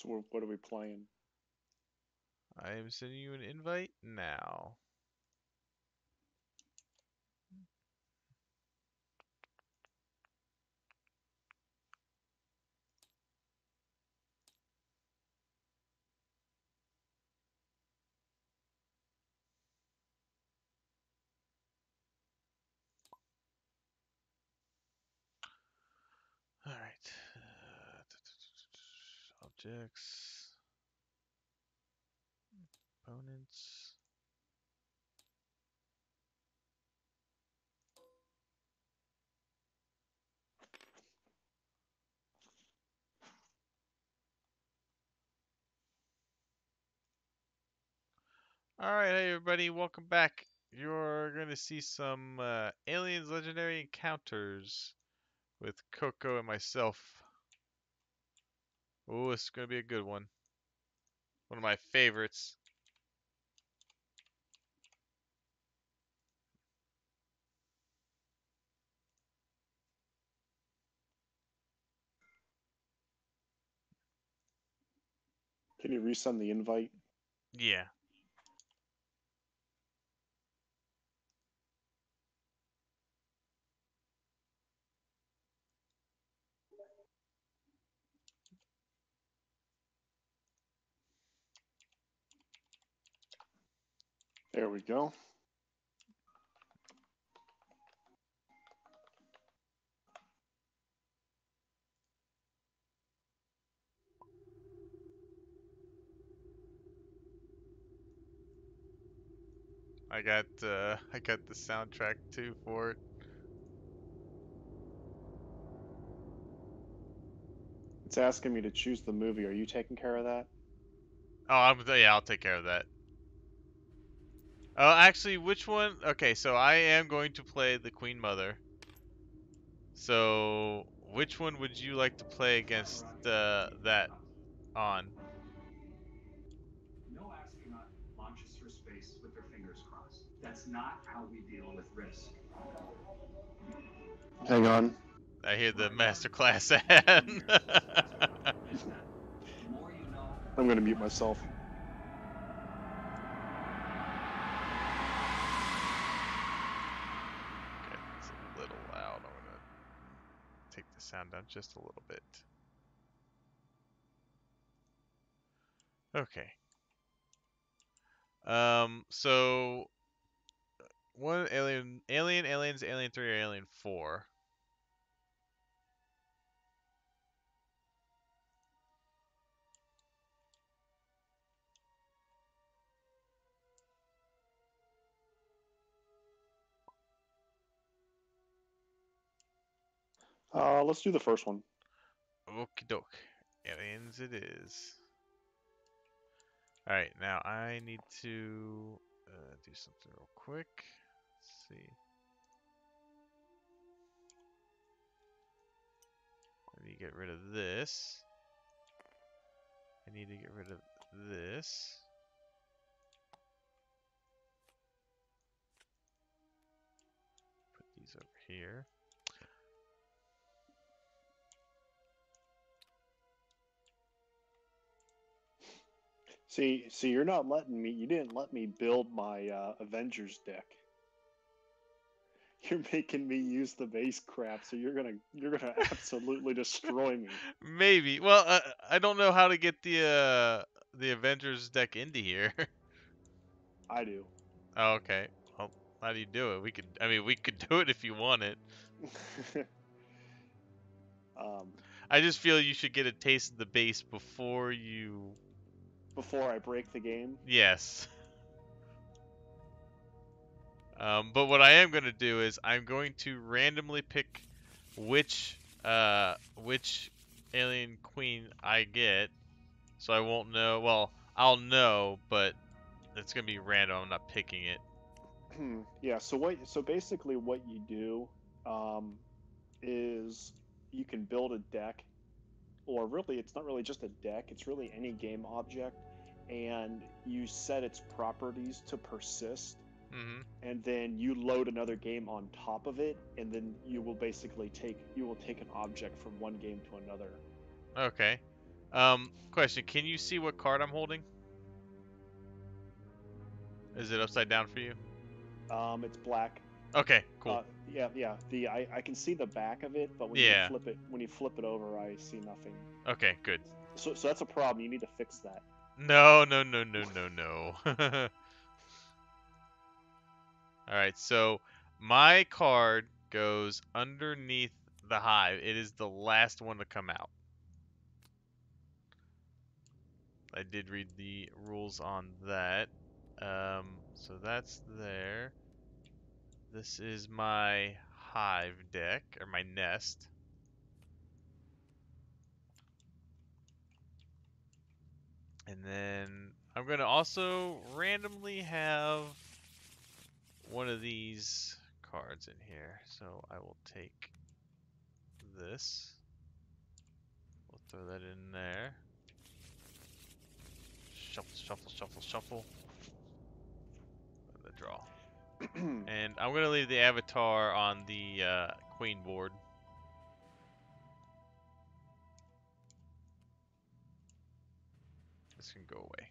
So what are we playing? I am sending you an invite now. All right. Objects. Components. All right, hey everybody, welcome back. You're going to see some Aliens Legendary Encounters with KoKo and myself. Oh, it's going to be a good one. One of my favorites. Can you resend the invite? Yeah. There we go. I got the soundtrack too for it. It's asking me to choose the movie. Are you taking care of that? Oh, yeah, I'll take care of that. Oh, actually, which one? Okay, so I am going to play the Queen Mother. So, which one would you like to play against that on? No astronaut launches through space with their fingers crossed. That's not how we deal with risk. Hang on. I hear the masterclass ad. The more you know, I'm going to mute myself. Okay, it's a little loud. I'm gonna take the sound down just a little bit. Okay. So what aliens, Alien 3 or Alien 4? Let's do the first one. Okie doke. Aliens it is. Alright, now I need to do something real quick. Let's see. I need to get rid of this. I need to get rid of this. Put these over here. See, you're not letting me. You didn't let me build my Avengers deck. You're making me use the base crap, so you're gonna absolutely destroy me. Maybe. Well, I don't know how to get the Avengers deck into here. I do. Oh, okay. Well, how do you do it? I mean, we could do it if you want it. um, I just feel you should get a taste of the base before you. before I break the game. Yes. But what I am going to do is I'm going to randomly pick which alien queen I get, so I won't know. Well, I'll know, but it's gonna be random. I'm not picking it. Yeah. So basically, what you do um, is you can build a deck, or really, it's not really just a deck. It's really any game object, and you set its properties to persist, Mm-hmm. and then you load another game on top of it, and then you will take an object from one game to another. Okay. Question: can you see what card I'm holding? Is it upside down for you? It's black. Okay, cool. Yeah. I can see the back of it, but when Yeah. you flip it over, I see nothing. Okay, good. So that's a problem. You need to fix that. No. All right, so my card goes underneath the hive. It is the last one to come out. I did read the rules on that. So that's there. This is my hive deck, or my nest. And then I'm going to also randomly have one of these cards in here. So I will take this. We'll throw that in there. Shuffle. The draw. And I'm going to leave the avatar on the queen board. This can go away.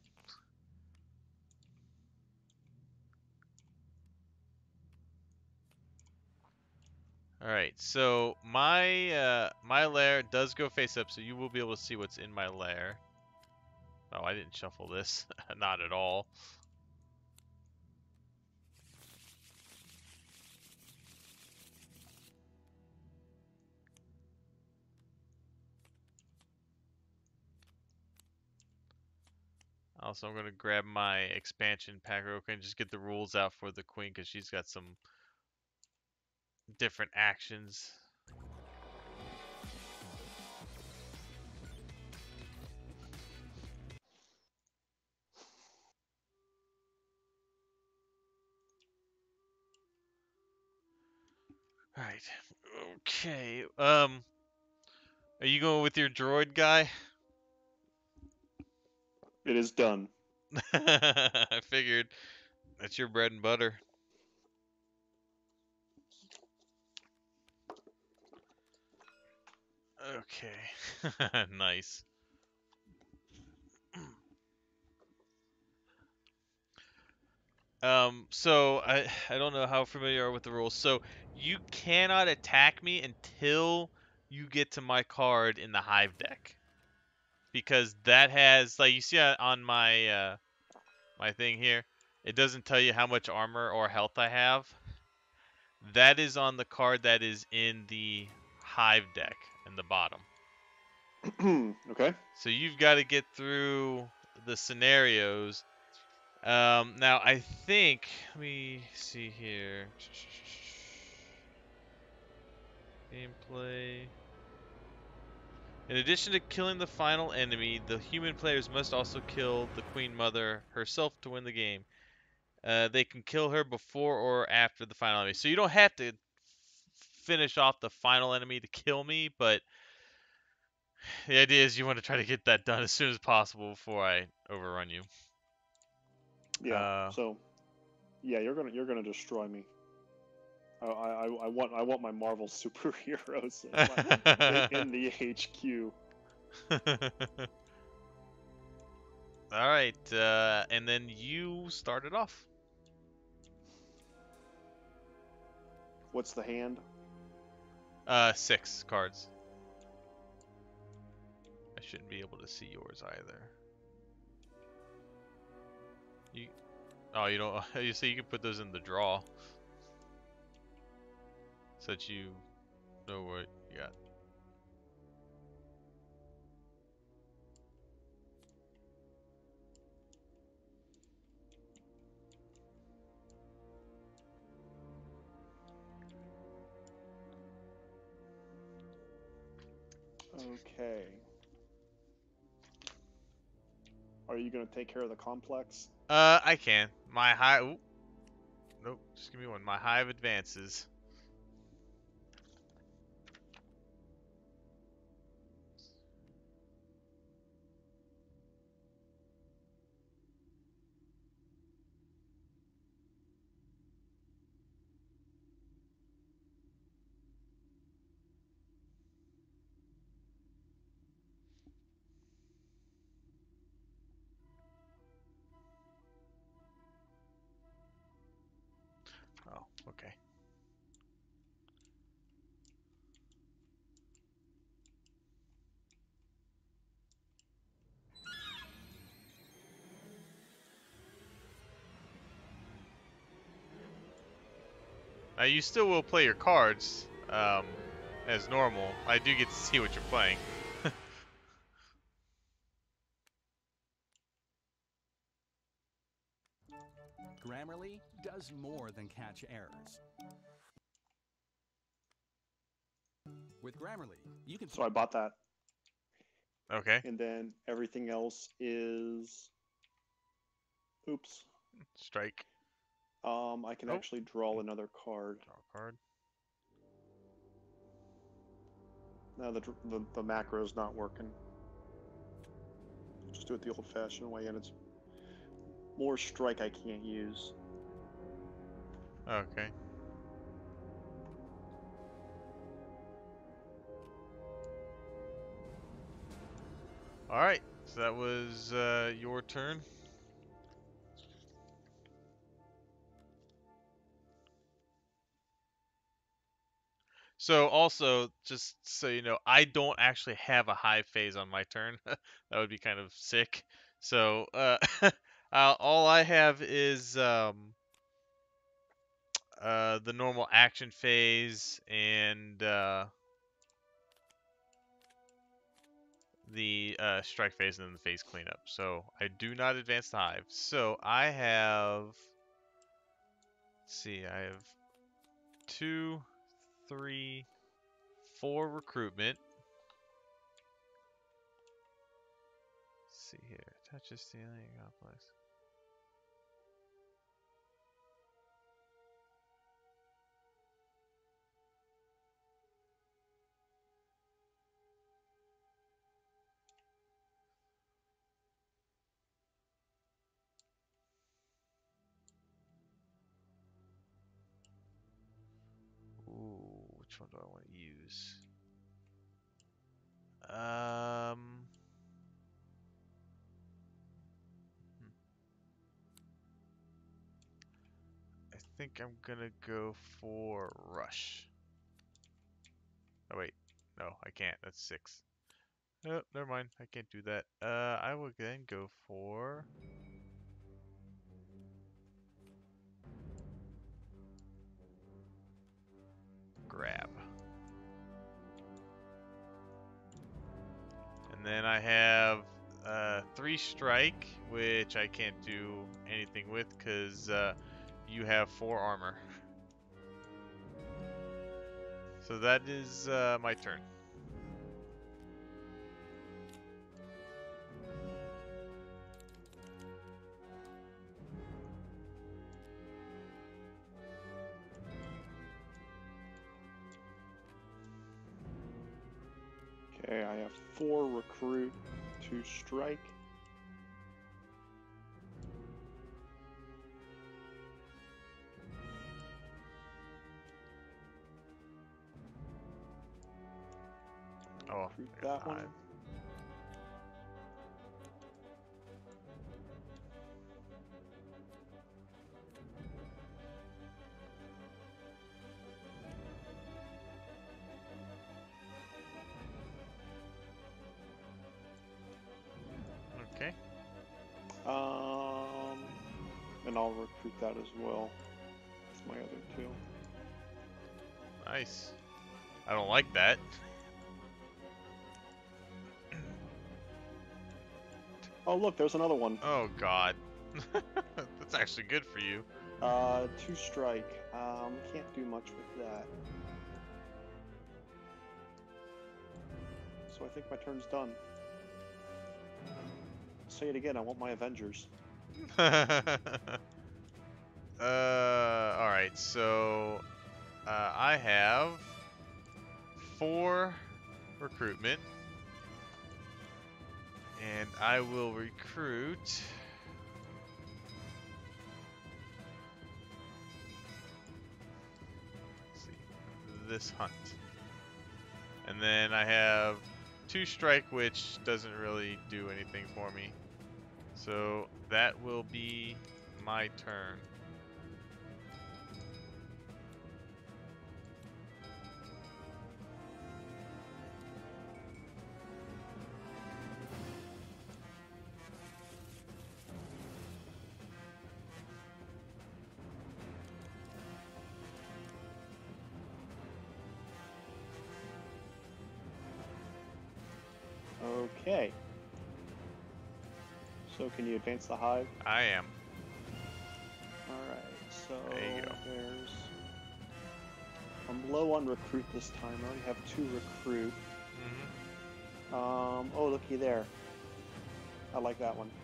Alright, so my my lair does go face up, so you will be able to see what's in my lair. Oh, I didn't shuffle this. Not at all. Also, I'm going to grab my expansion pack real quick and just get the rules out for the queen, because she's got some different actions. Alright. Okay. Are you going with your droid guy? It is done. I figured. That's your bread and butter. Okay. Nice. So I don't know how familiar you are with the rules. So you cannot attack me until you get to my card in the hive deck. Because that has, like, you see on my my thing here, it doesn't tell you how much armor or health I have. That is on the card that is in the hive deck in the bottom. Okay. So you've got to get through the scenarios. Now I think, let me see here. Gameplay. In addition to killing the final enemy, the human players must also kill the Queen Mother herself to win the game. They can kill her before or after the final enemy. So you don't have to finish off the final enemy to kill me, but the idea is you want to try to get that done as soon as possible before I overrun you. Yeah. So, yeah, you're gonna destroy me. I want my Marvel superheroes in the HQ. All right, and then you start it off. What's the hand? 6 cards. I shouldn't be able to see yours either. You don't. You see, you can put those in the draw, so that you know what you got. Okay. Are you gonna take care of the complex? I can. My hive. Ooh, nope. Just give me one. My hive advances. Okay. Now you still will play your cards as normal. I do get to see what you're playing. Grammarly does more than catch errors. With Grammarly, you can... So I bought that. Okay. And then everything else is... Oops. Strike. I can actually draw another card. Draw a card. No, the macro's not working. Just do it the old-fashioned way, and it's more strike I can't use. Okay. All right. So that was your turn. So also, just so you know, I don't actually have a hive phase on my turn. That would be kind of sick. So all I have is the normal action phase and the strike phase and then the phase cleanup. So I do not advance the hive. So I have, let's see, I have 2, 3, 4 recruitment. Let's see here. Touches stealing complex. Ooh, which one do I want to use? I think I'm gonna go for rush. Oh wait, no, I can't. That's 6. Oh, never mind. I can't do that. I will then go for grab. And then I have 3 strike, which I can't do anything with because you have 4 armor. So that is my turn. Okay, I have 4 recruit, 2 strike. Oh, Recruit I got that one. 5. Okay. And I'll recruit that as well. That's my other 2. Nice. I don't like that. Oh, look, there's another one. Oh god. That's actually good for you. 2 strike. Can't do much with that. So I think my turn's done. Say it again, I want my Avengers. Alright, so I have 4 recruitment. And I will recruit. Let's see, this hunt. And then I have 2 strike, which doesn't really do anything for me. So that will be my turn. Okay. So can you advance the hive? I am. Alright, so There you go. there's... I'm low on recruit this time. I already have 2 recruit. Oh, looky there. I like that one.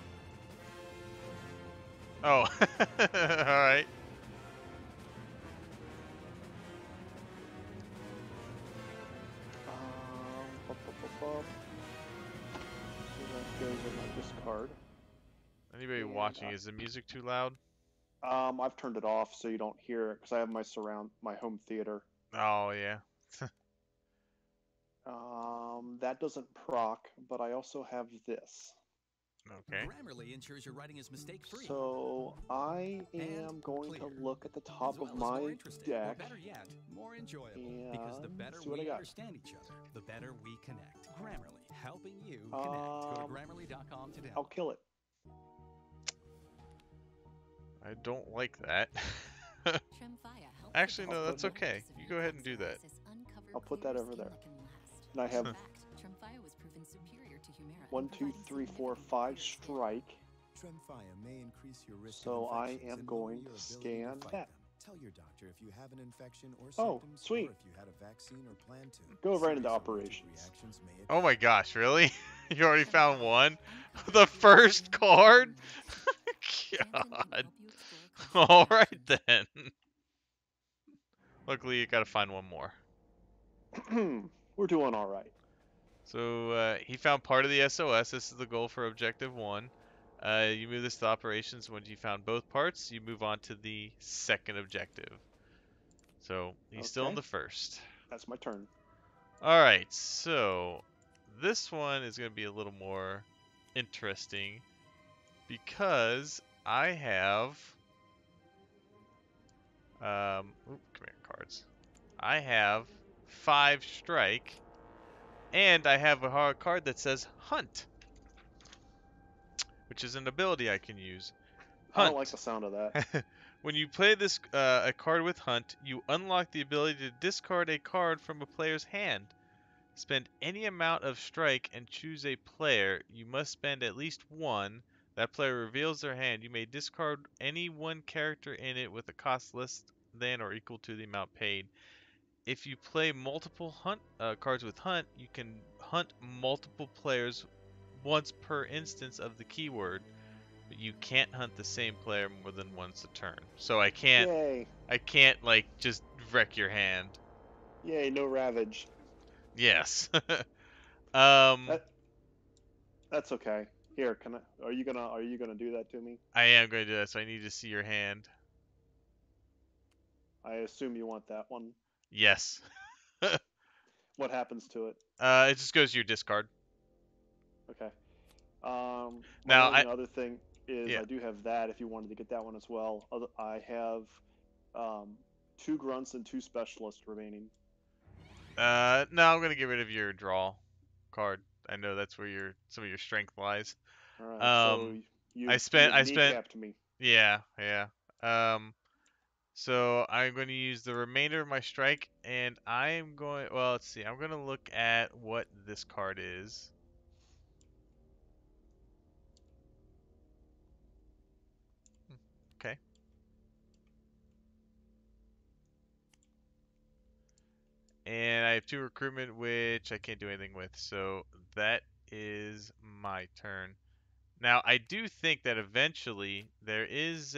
Oh, alright. So that goes in my discard. Anybody And, watching, is the music too loud? I've turned it off so you don't hear it because I have my home theater. Oh, yeah. That doesn't proc, but I also have this. Okay. Grammarly ensures your writing is mistake-free. So I am going to look at the top as well of as more my interesting, or deck. better yet, more enjoyable. Because the And better see what I we got. understand each other, the better we connect. Grammarly, helping you connect. Go to Grammarly.com today. I'll kill it. I don't like that. Actually, no, that's okay. You go ahead and do that. I'll put that over there. And I have 1, 2, 3, 4, 5 strike. Tremfya may increase your risk So of I infections am and going lower your to ability scan fight that. them. Tell your doctor if you have an infection or Oh, symptoms, sweet. or if you had a vaccine or plan to. Go right into Serious allergic operations. reactions may Oh occur. my gosh, really? You already found one? The first card? God. Alright then. Luckily, you gotta find one more. We're doing all right. So, he found part of the SOS. This is the goal for Objective 1. You move this to operations. Once you found both parts, you move on to the second objective. So, he's still in Okay. the first. That's my turn. Alright, so this one is going to be a little more interesting because I have come here, cards. I have 5 strike, and I have a hard card that says Hunt, which is an ability I can use. I Hunt. don't like the sound of that. When you play this a card with Hunt, you unlock the ability to discard a card from a player's hand. Spend any amount of strike and choose a player. You must spend at least one. That player reveals their hand. You may discard any one character in it with a cost less than or equal to the amount paid. If you play multiple hunt cards with Hunt, you can hunt multiple players once per instance of the keyword. But you can't hunt the same player more than once a turn. So I can't Yay. like just wreck your hand. Yay, no ravage. Yes. That's okay. Here, can I are you gonna do that to me? I am going to do that, so I need to see your hand. I assume you want that one. Yes. What happens to it? It just goes to your discard. Okay. My Now, only other thing is yeah. I do have that if you wanted to get that one as well. I have 2 grunts and 2 specialists remaining. No, I'm going to get rid of your draw card. I know that's where some of your strength lies. All right. So you I spent kneecapped me. Yeah. So I'm going to use the remainder of my strike, and I'm going. Well, let's see. I'm going to look at what this card is. Okay. And I have 2 recruitment, which I can't do anything with. So that is my turn. Now, I do think that eventually there is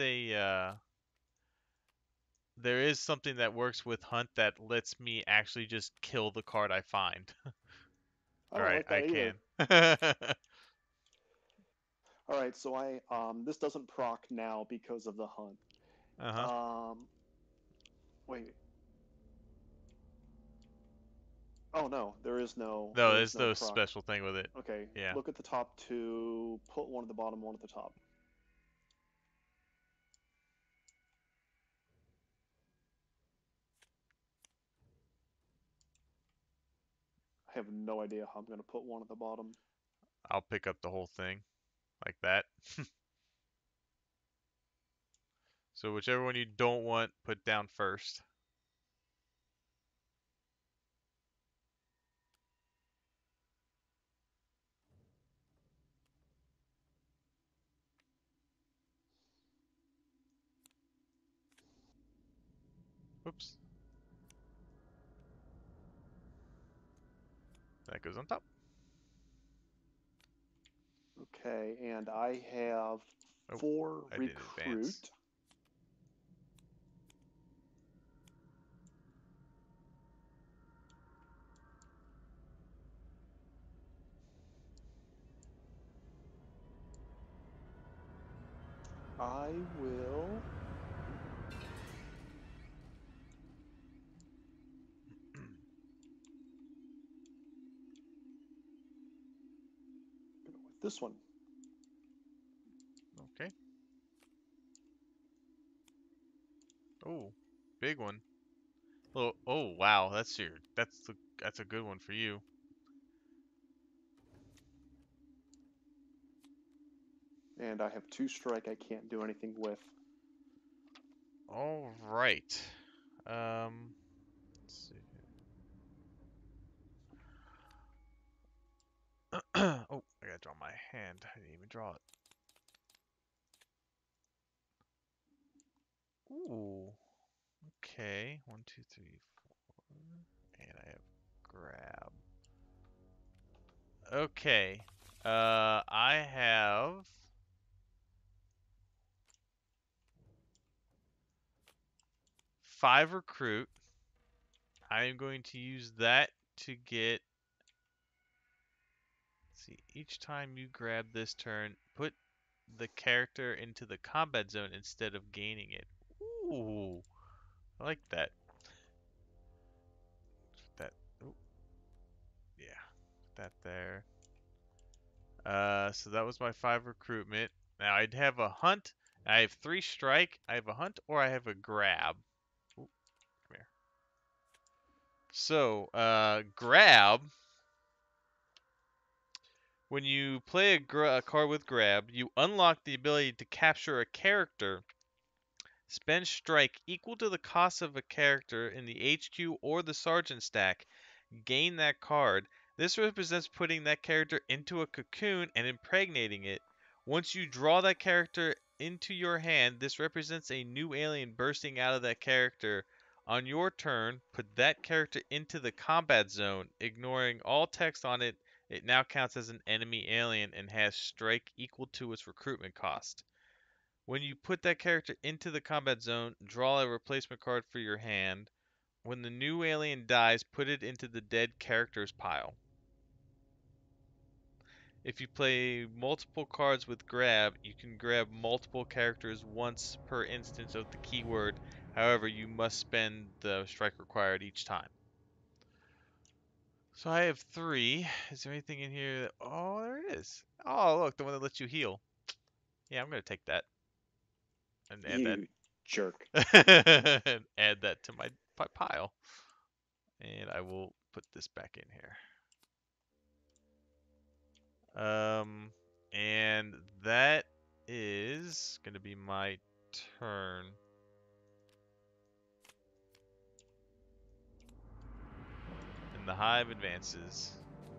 something that works with Hunt that lets me actually just kill the card I find. I All don't right, like I that either. can. All right. So this doesn't proc now because of the hunt. Uh-huh. Wait. Oh no, there is no. No, There is there's no no proc. special thing with it. Okay. Yeah. Look at the top 2. Put one at the bottom, one at the top. I have no idea how I'm gonna put one at the bottom. I'll pick up the whole thing like that. So whichever one you don't want, put down first. That goes on top. Okay, and I have Oh, 4 I didn't recruit. advance. I will. Go with this one. Okay. Oh, big one. Oh wow, that's a good one for you. And I have 2 strike I can't do anything with. All right. Let's see. Oh, I gotta draw my hand. I didn't even draw it. Ooh. Okay. 1, 2, 3, 4. And I have grab. Okay. I have 5 recruit. I am going to use that to get. See, each time you grab this turn, put the character into the combat zone instead of gaining it. Ooh, I like that. That. Oh, yeah, put that there. So that was my 5 recruitment. Now I'd have a hunt. I have 3 strike. I have a hunt, or I have a grab. Ooh, come here. So, grab. When you play a card with grab, you unlock the ability to capture a character. Spend strike equal to the cost of a character in the HQ or the Sergeant stack. Gain that card. This represents putting that character into a cocoon and impregnating it. Once you draw that character into your hand, this represents a new alien bursting out of that character. On your turn, put that character into the combat zone. Ignoring all text on it, it now counts as an enemy alien and has strike equal to its recruitment cost. When you put that character into the combat zone, draw a replacement card for your hand. When the new alien dies, put it into the dead characters pile. If you play multiple cards with grab, you can grab multiple characters once per instance of the keyword. However, you must spend the strike required each time. So I have 3. Is there anything in here? Oh, there it is. Oh, look, the one that lets you heal. Yeah, I'm going to take that. And add You jerk. that. And add that to my pile. And I will put this back in here. And that is going to be my turn. And the hive advances.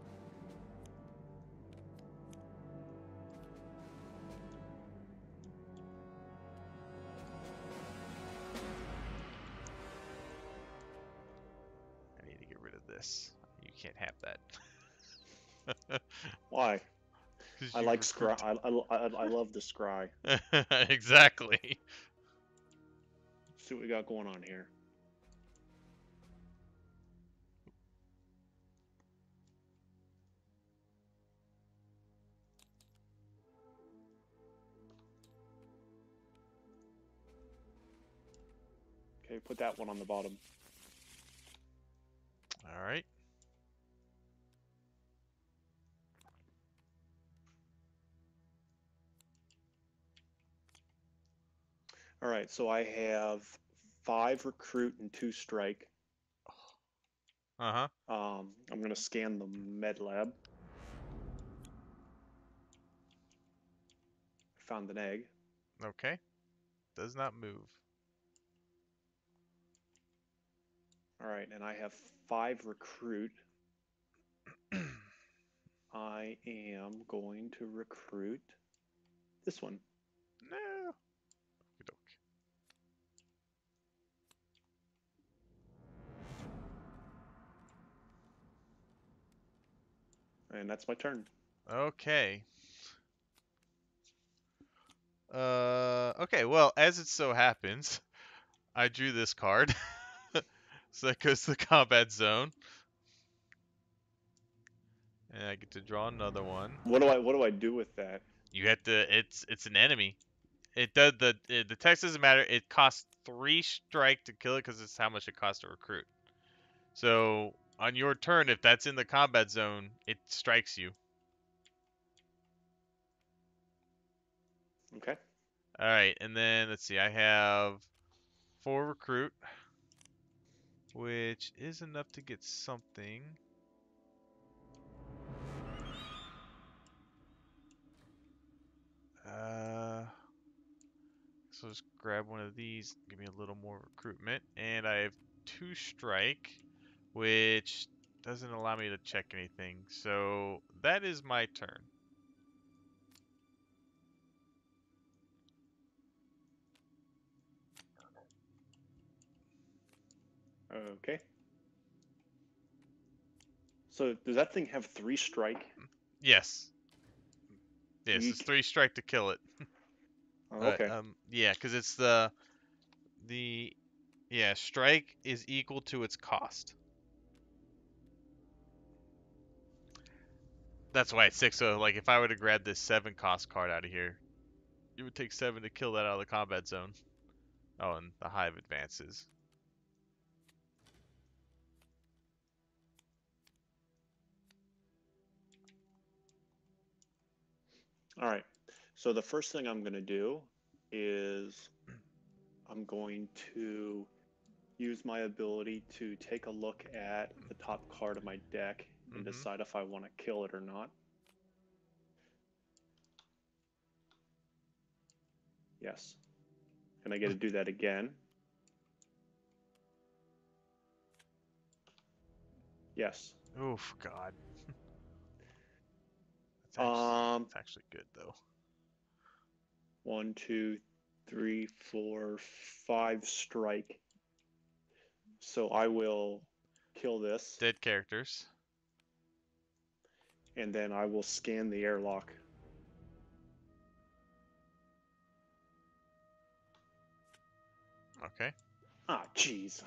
I need to get rid of this. You can't have that. Why? 'Cause I you like scry. recruit. I love the scry. Exactly. Let's see what we got going on here. Okay, put that one on the bottom. All right. All right, so I have 5 recruit and 2 strike. Uh-huh. I'm gonna scan the med lab. Found an egg. Okay. Does not move. All right, and I have 5 recruit. I am going to recruit this one. No. Okey-doke. And that's my turn. Okay. Okay, well, as it so happens, I drew this card. So that goes to the combat zone. And I get to draw another one. What do I do with that? You have to it's an enemy. It does the text doesn't matter. It costs 3 strike to kill it because it's how much it costs to recruit. So on your turn, if that's in the combat zone, it strikes you. Okay. All right, and then let's see. I have 4 recruit, which is enough to get something. So just grab one of these, give me a little more recruitment, and I have 2 strike, which doesn't allow me to check anything. So that is my turn. Okay. So does that thing have 3 strike? Yes. Yes, it's Yeek. 3 strike to kill it. Oh, okay. Yeah, because it's yeah, strike is equal to its cost. That's why it's 6. So like if I were to grab this 7 cost card out of here, it would take 7 to kill that out of the combat zone. Oh, and the hive advances. All right. So the first thing I'm going to do is I'm going to use my ability to take a look at the top card of my deck and decide if I want to kill it or not. Yes. And I get to do that again. Yes. Oof, God. It's actually good though. 1, 2, 3, 4, 5 strike. So I will kill this. Dead characters. And then I will scan the airlock. Okay. Ah, jeez.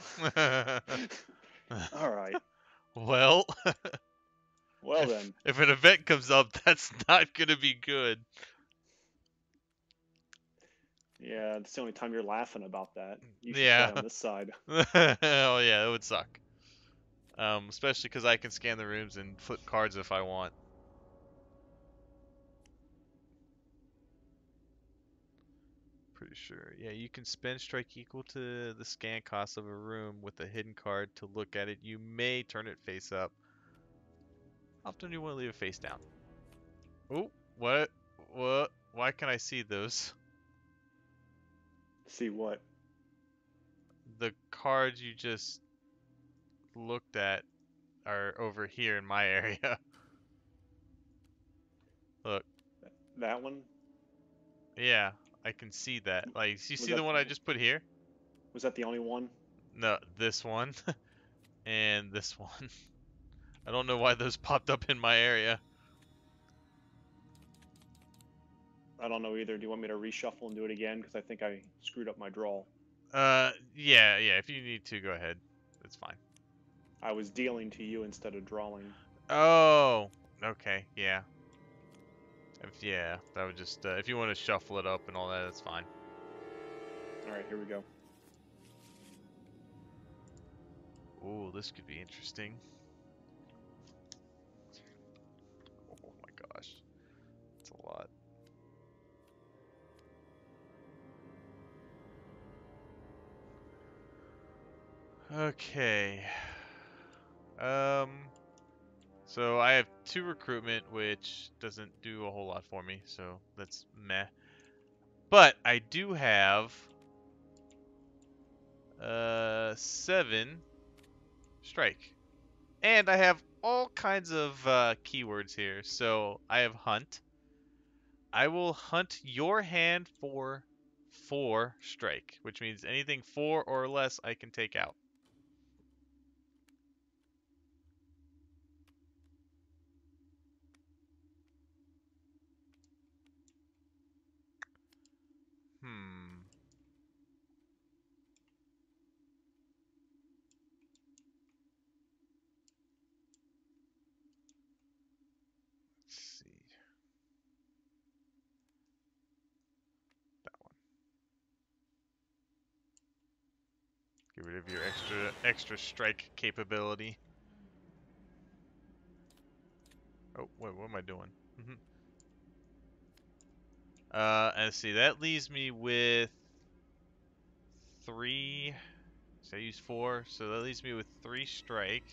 All right. Well, Well then. if an event comes up, that's not going to be good. Yeah, it's the only time you're laughing about that. You should Yeah. play on this side. Oh yeah, it would suck. Especially because I can scan the rooms and flip cards if I want. Pretty sure. Yeah, you can spend strike equal to the scan cost of a room with a hidden card to look at it. You may turn it face up. Often you want to leave it face down. Oh, what? What? Why can I see those? See what? The cards you just looked at are over here in my area. Look. That one? Yeah, I can see that. Like, you see that the one I just put here? Was that the only one? No, this one. And this one. I don't know why those popped up in my area. I don't know either. Do you want me to reshuffle and do it again? Because I think I screwed up my draw. Yeah. If you need to, go ahead. It's fine. I was dealing to you instead of drawing. Oh, okay, yeah. That would just, if you want to shuffle it up and all that, that's fine. Alright, here we go. Ooh, this could be interesting. Oh my gosh. That's a lot. Okay. So I have 2 recruitment, which doesn't do a whole lot for me, so that's meh. But I do have 7 strike. And I have all kinds of keywords here. So I have hunt. I will hunt your hand for 4 strike, which means anything 4 or less I can take out. rid of your extra strike capability. Oh, wait, what am I doing? Let's see, that leaves me with 3. So I used 4, so that leaves me with 3 strike.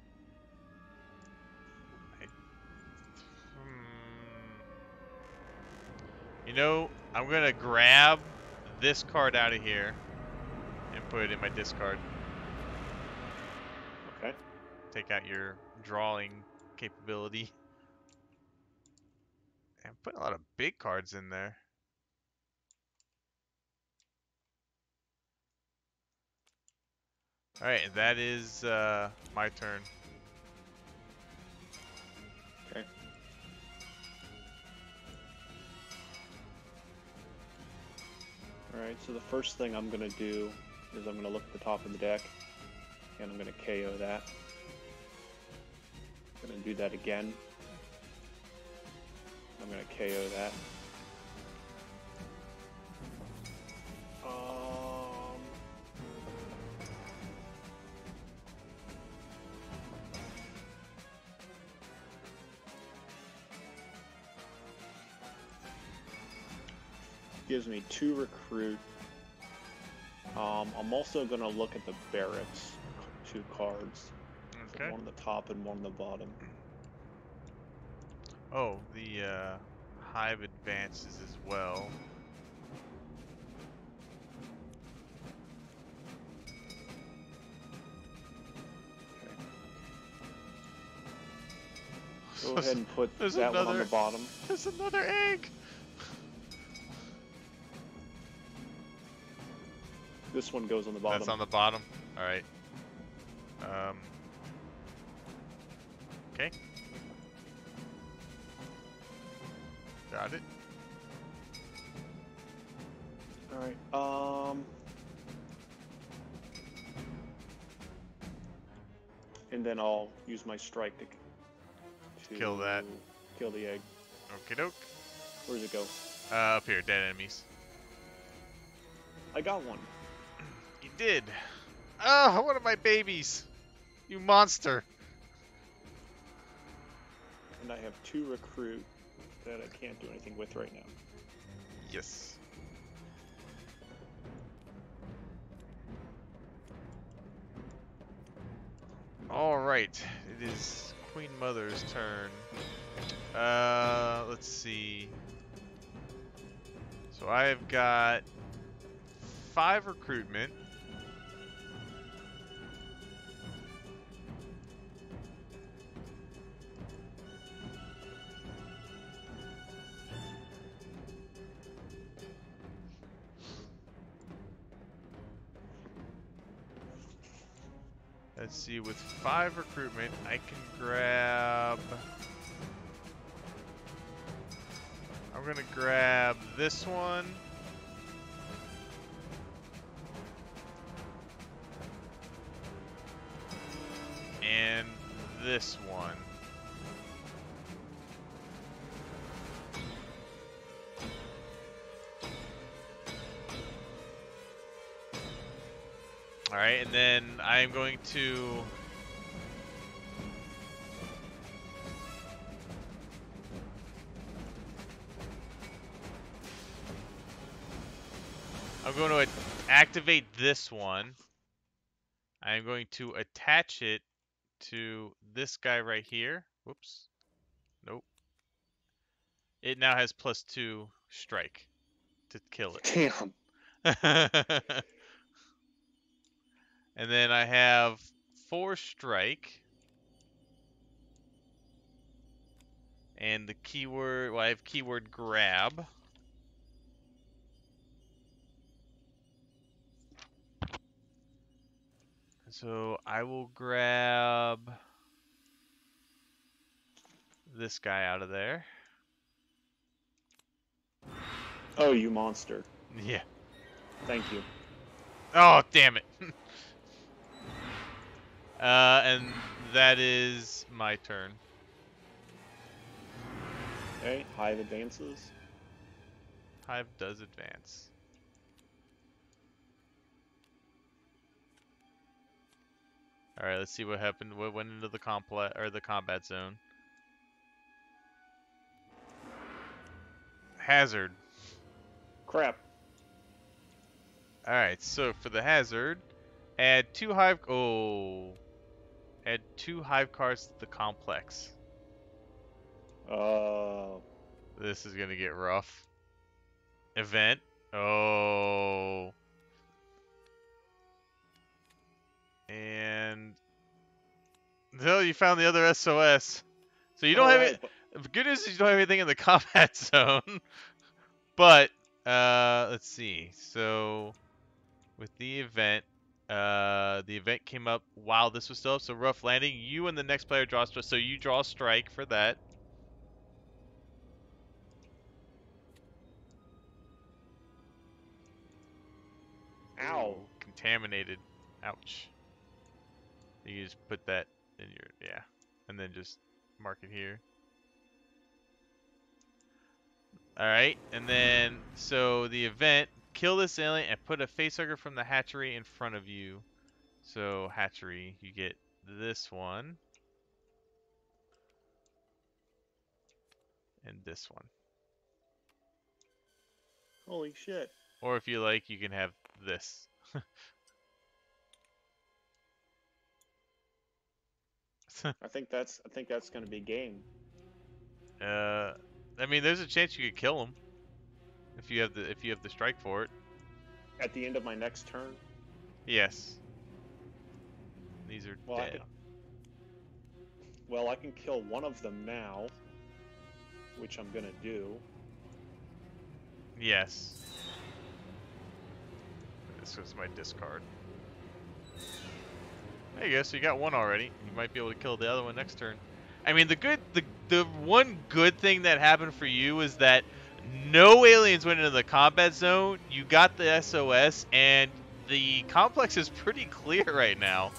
You know, I'm gonna grab this card out of here and put it in my discard. Okay. Take out your drawing capability. I'm putting a lot of big cards in there. Alright, that is my turn. Okay. Alright, so the first thing I'm going to do is I'm going to look at the top of the deck, and I'm going to KO that. I'm going to do that again. I'm going to KO that. Gives me 2 recruit. I'm also going to look at the barracks, 2 cards. Okay. So one on the top and one on the bottom. Oh, the hive advances as well. Go ahead and put There's that one on the bottom. There's another egg! This one goes on the bottom. That's on the bottom? Alright. Okay. Got it. Alright, and then I'll use my strike to Kill that. Kill the egg. Okie doke. Where does it go? Up here, dead enemies. I got one. You did. Ah, one of my babies. You monster. And I have 2 recruit that I can't do anything with right now. Yes. Alright, it is Queen Mother's turn. Let's see. So I've got 5 recruitment. Let's see, with 5 recruitment, I can grab... I'm gonna grab this one. And this one. Alright, and then I'm going to... I'm going to activate this one. I'm going to attach it to this guy right here. Whoops. Nope. It now has +2 strike to kill it. Damn. And then I have 4 strike. And the keyword, well, I have keyword grab. So I will grab this guy out of there. Oh, you monster. Yeah. Thank you. Oh, damn it. And that is my turn. Okay, hive advances. Hive does advance. All right, let's see what happened. What went into the complex or the combat zone? Hazard. Crap. All right, so for the hazard, add 2 hive. Add 2 hive cards to the complex. This is gonna get rough. Event. Oh. And no, you found the other SOS. So you don't have it. The good news is you don't have anything in the combat zone. But let's see. So with the event came up while this was still up. So rough landing. You and the next player draw. So you draw a strike for that. Ow. Ooh, contaminated. Ouch. You just put that in your and then just mark it here. All right, and then so the event, kill this alien and put a facehugger from the hatchery in front of you. So hatchery, you get this one and this one. Holy shit. Or if you like, you can have this. I think that's gonna be game. I mean, there's a chance you could kill him if you have the strike for it. At the end of my next turn. Yes. These are dead. I can kill one of them now, which I'm gonna do. Yes. This was my discard. There you go. So you got one already. You might be able to kill the other one next turn. I mean, the one good thing that happened for you is that no aliens went into the combat zone. You got the SOS, and the complex is pretty clear right now.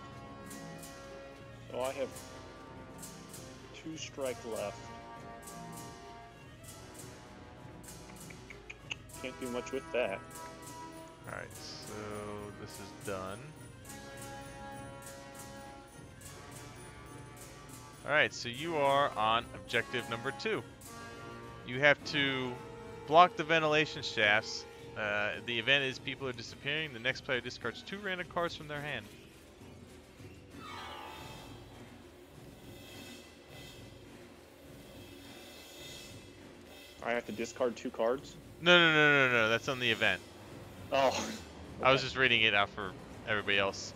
So I have 2 strike left. Can't do much with that. Alright, so this is done. Alright, so you are on objective number 2. You have to block the ventilation shafts. The event is people are disappearing. The next player discards 2 random cards from their hand. I have to discard 2 cards? No. That's on the event. Oh. Okay. I was just reading it out for everybody else.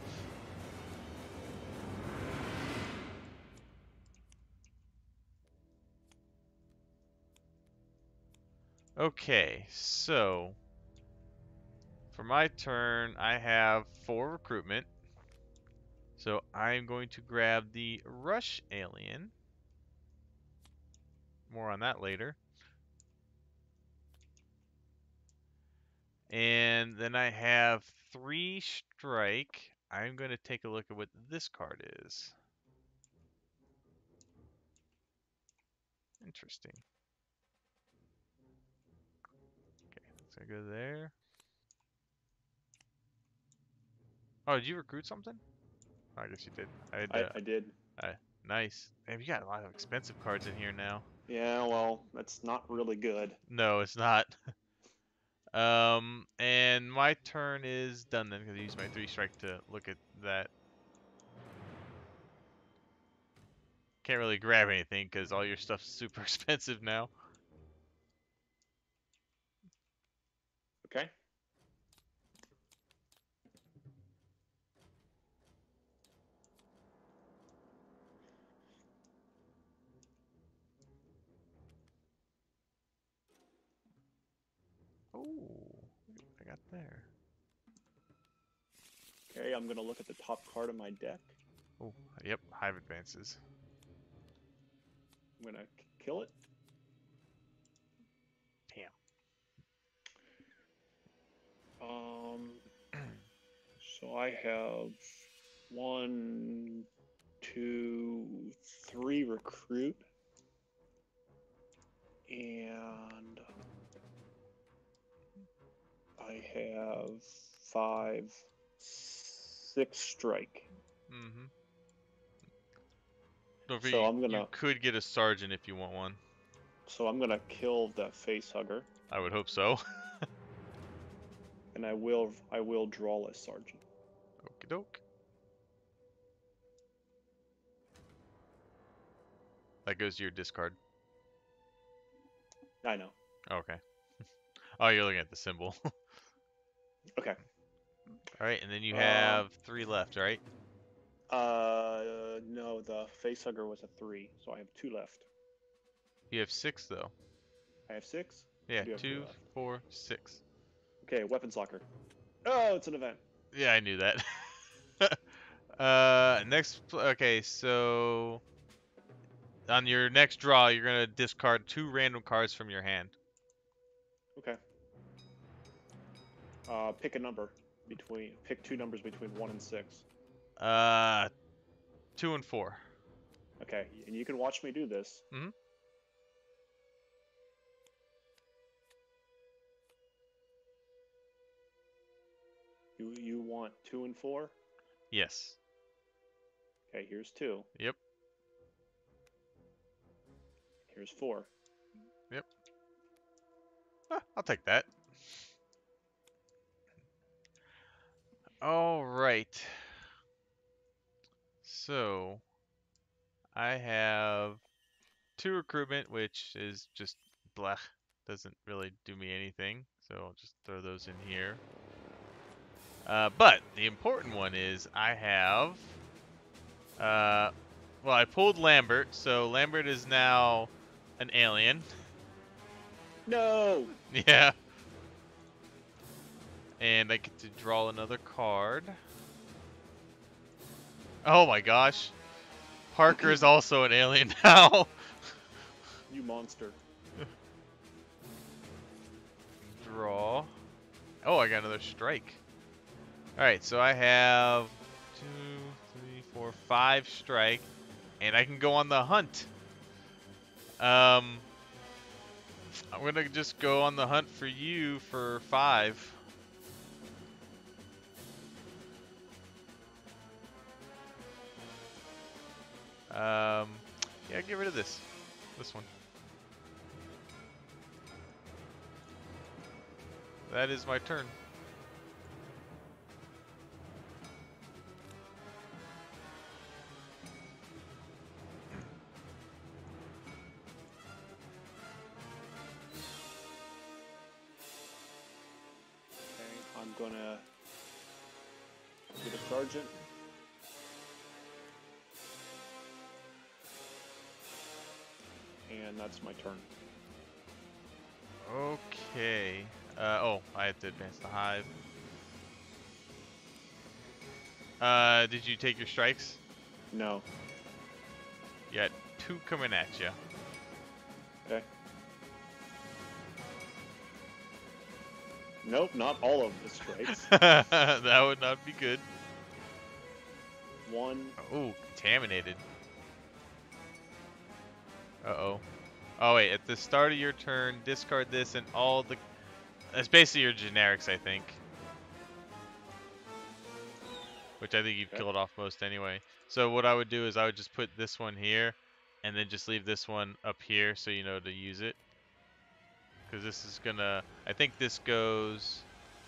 Okay, so for my turn, I have 4 recruitment. So I'm going to grab the rush alien. More on that later. And then I have 3 strike. I'm going to take a look at what this card is. Interesting. Okay, so I go there. Oh, did you recruit something? Oh, I guess you did. I did. Nice. Man, you got a lot of expensive cards in here now. Yeah, well, that's not really good. No, it's not. And my turn is done then because I used my 3 strike to look at that. Can't really grab anything because all your stuff's super expensive now. Okay. Oh, I got there. Okay, I'm gonna look at the top card of my deck. Oh, yep, hive advances. I'm gonna kill it. Damn. So I have 1, 2, 3 recruit, and I have 5, 6 strike. Mm-hmm. Don't So forget, I'm you gonna could get a sergeant if you want one. kill that face hugger, I would hope so. and I will draw a sergeant. Okie doke. That goes to your discard. I know. Okay. Oh, you're looking at the symbol. Okay. Alright, and then you have 3 left, right? No, the face hugger was a 3, so I have 2 left. You have 6, though. I have 6. Yeah, I do have 3 2, left. 4, 6. Okay, weapons locker. Oh, it's an event. Yeah, I knew that. Okay, so on your next draw, you're gonna discard 2 random cards from your hand. Okay. Pick a number pick 2 numbers between 1 and 6. 2 and 4. Okay, and you can watch me do this. Mm-hmm. You want 2 and 4? Yes. Okay, here's 2. Yep. Here's 4. Yep. I'll take that. All right. So I have 2 recruitment, which is just blech. Doesn't really do me anything. So I'll just throw those in here. But the important one is I have. Well, I pulled Lambert, so Lambert is now an alien. No! Yeah. And I get to draw another card. Oh my gosh. Parker is also an alien now. You monster. Draw. Oh, I got another strike. Alright, so I have 2, 3, 4, 5 strike. And I can go on the hunt. I'm gonna just go on the hunt for you for 5. Yeah, get rid of this. This one. That is my turn. Okay, I'm gonna get a sergeant. And that's my turn. Okay. Oh, I have to advance the hive. Did you take your strikes? No. You got 2 coming at you. Okay. Nope, not all of the strikes. That would not be good. 1. Oh, contaminated. Uh-oh. Oh, wait. At the start of your turn, discard this and all the... That's basically your generics, I think. Which I think you've killed off most anyway. So what I would do is I would just put this one here, and then just leave this one up here so you know to use it. Because this is gonna... I think this goes...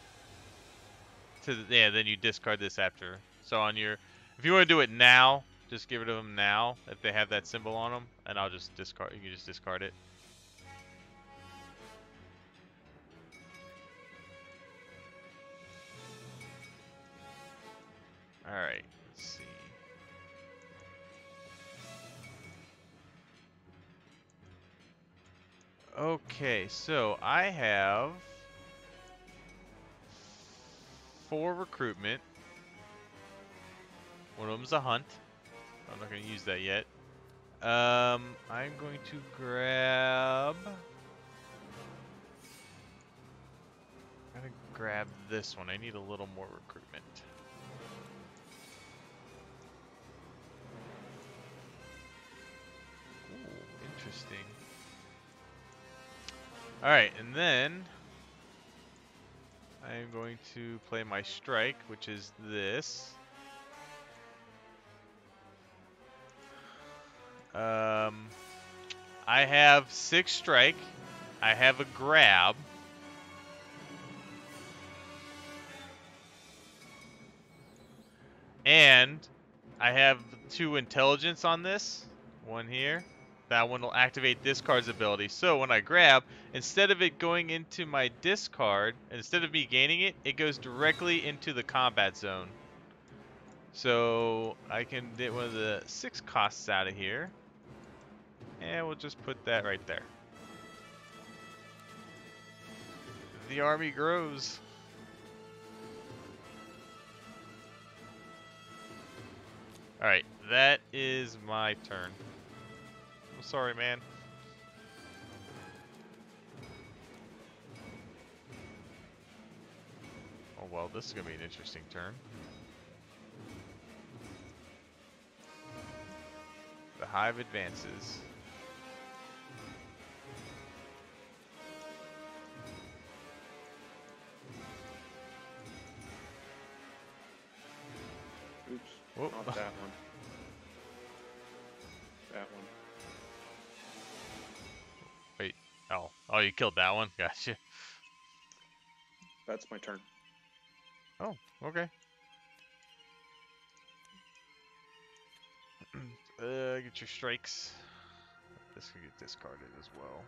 to the, yeah, then you discard this after. So on your... If you want to do it now, just get rid of them now, if they have that symbol on them, and I'll just discard... You can just discard it. Alright, let's see. Okay, so I have 4 recruitment. One of them's a hunt. I'm not going to use that yet. I'm going to grab... I'm going to grab this one. I need a little more recruitment. Ooh, interesting. Alright, and then I'm going to play my strike, which is this. I have 6 strike. I have a grab. And I have 2 intelligence on this. One here. That one will activate this card's ability. So when I grab, instead of it going into my discard, instead of me gaining it, it goes directly into the combat zone. So I can get one of the 6 costs out of here. And we'll just put that right there. The army grows. Alright, that is my turn. I'm sorry, man. Oh well, this is going to be an interesting turn. The hive advances. Oops. Whoop. Not that one. That one. Wait. Oh, you killed that one? Gotcha. That's my turn. Oh, okay. Get your strikes. This can get discarded as well.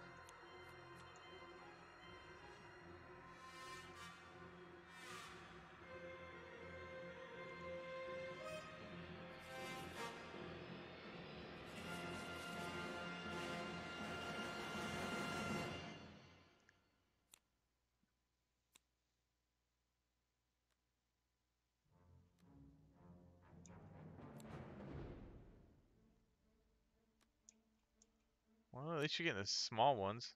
Well, at least you're getting the small ones.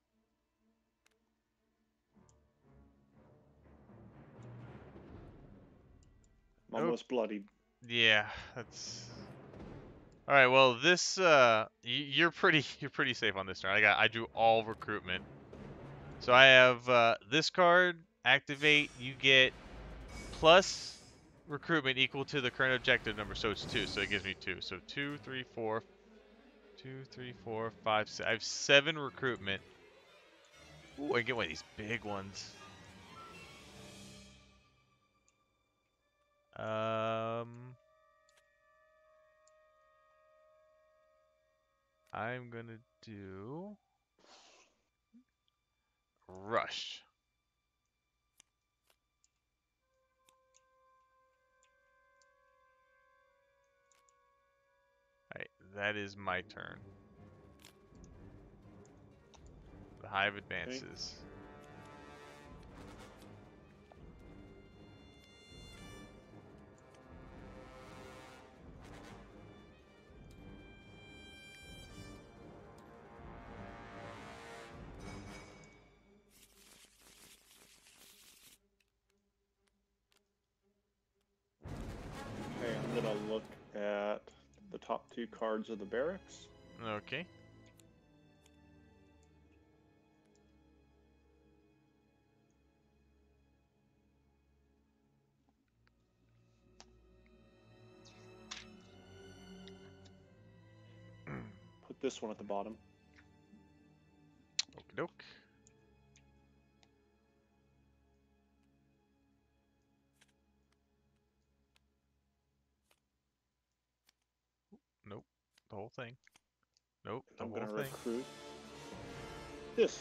I'm almost bloodied. Yeah, that's. All right. Well, this you're pretty safe on this turn. I do all recruitment. So I have this card activate. You get plus recruitment equal to the current objective number. So it's 2. So it gives me 2. So 2, 3, 4, 2, 3, 4, 5, 6. I have 7 recruitment. Ooh, I get one of these big ones. I'm gonna do rush. Alright, that is my turn. The hive advances. Okay, I'm gonna look at the top 2 cards of the barracks. Okay. Put this one at the bottom. Okie doke. Nope. The whole thing. Nope. The I'm whole gonna thing. recruit this.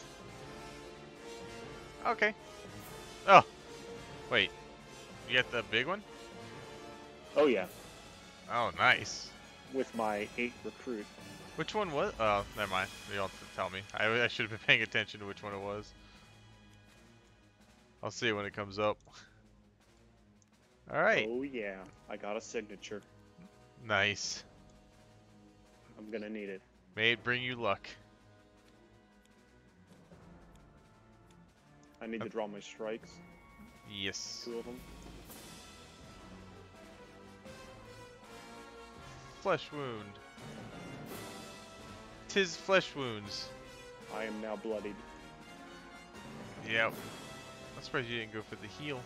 Okay. Oh. Wait. You got the big one? Oh yeah, Oh, nice. with my 8 recruit. Which one was? Oh, never mind. You don't have to tell me. I should have been paying attention to which one it was. I'll see it when it comes up. All right. Oh yeah, I got a signature. Nice. I'm gonna need it. May it bring you luck. I need to draw my strikes. Yes. 2 of them. Flesh wound. 'Tis flesh wounds. I am now bloodied. Yep. I'm surprised you didn't go for the heal.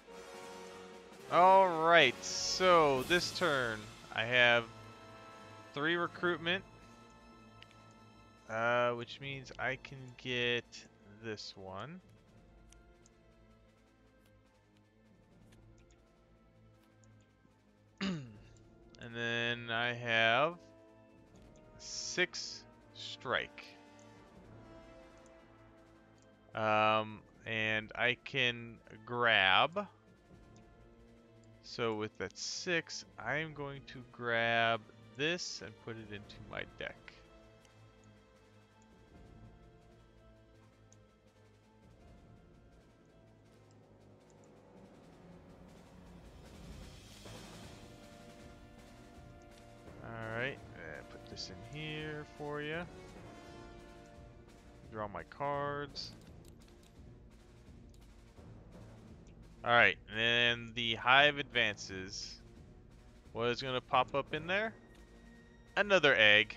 Alright, so this turn I have 3 recruitment, which means I can get this one. And then I have 6 strike. And I can grab. So with that 6, I'm going to grab this and put it into my deck. Alright, put this in here for you. Draw my cards. Alright, and then the hive advances. What is going to pop up in there? Another egg.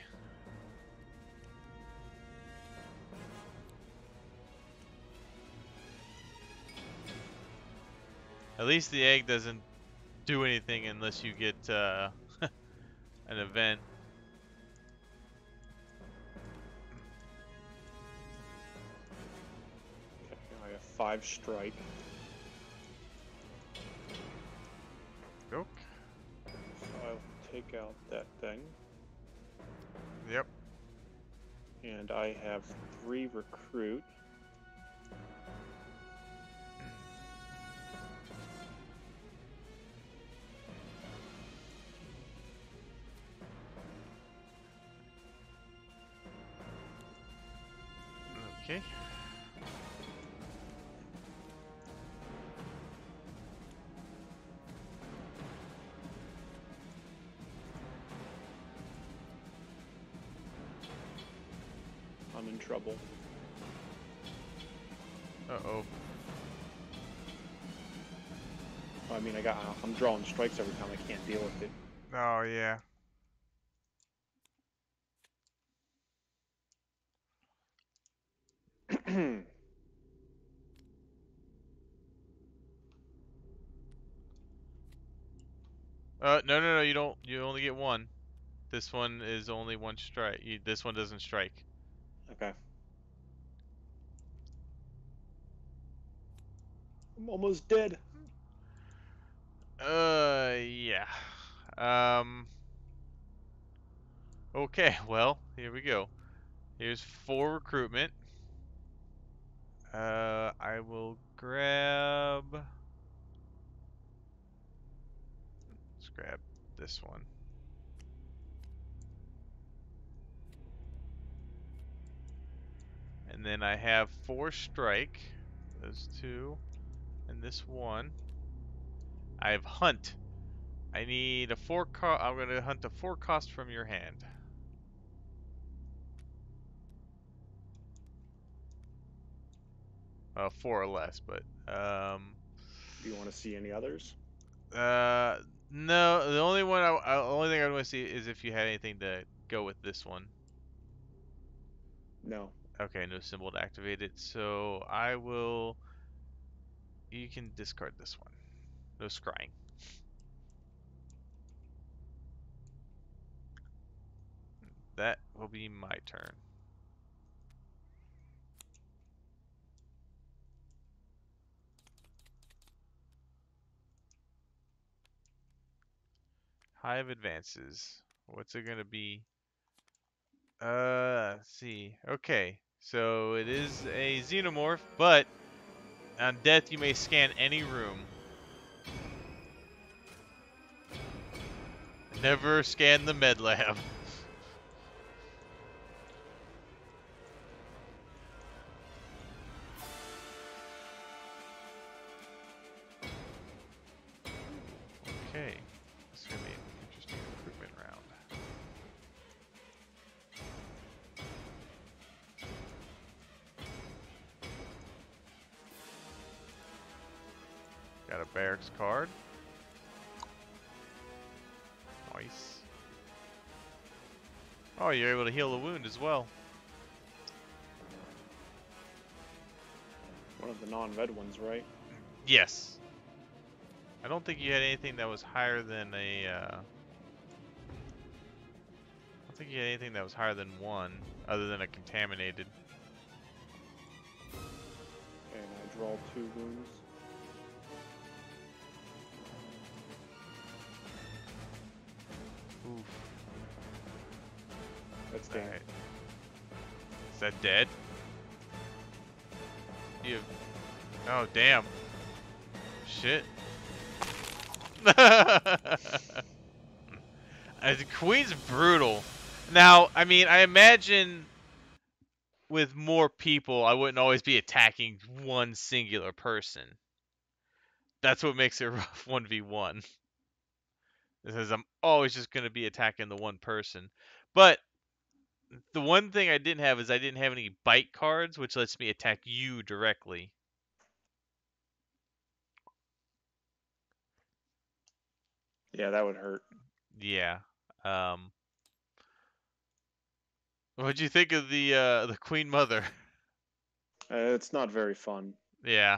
At least the egg doesn't do anything unless you get an event. Okay, I have 5 strike. Go. So I'll take out that thing. Yep. And I have 3 recruit. Okay. I'm in trouble. Uh-oh. I mean, I'm drawing strikes every time. I can't deal with it. Oh, yeah. No, you don't. You only get 1. This one is only 1 strike. This one doesn't strike. Okay. I'm almost dead. Yeah. Okay, well, here we go. Here's 4 recruitment. I will grab... Let's grab this one. And then I have 4 strike. Those 2. And this 1. I have hunt. I need a 4 cost. I'm going to hunt a 4 cost from your hand. Well, 4 or less, but Do you want to see any others? no. The only one only thing I want to see is if you had anything to go with this one. No. Okay, no symbol to activate it. So I will. You can discard this one. No scrying. That will be my turn. Hive advances. What's it gonna be? Let's see. Okay, so it is a xenomorph, but on death you may scan any room. Never scan the med lab. Okay, this is gonna be an interesting recruitment round. Got a barracks card. Nice. Oh, you're able to heal the wound as well. One of the non-red ones, right? Yes. I don't think you had anything that was higher than a don't think you had anything that was higher than 1, other than a contaminated. And I draw 2 wounds. Oof. That's damn. Alright. Is that dead? You. Oh, damn. Shit. The Queen's brutal. Now, I mean, I imagine with more people, I wouldn't always be attacking one singular person. That's what makes it rough 1v1. Because I'm always just going to be attacking the one person. But the one thing I didn't have is I didn't have any bite cards, which lets me attack you directly. Yeah, that would hurt. Yeah. What'd you think of the Queen Mother? It's not very fun. Yeah.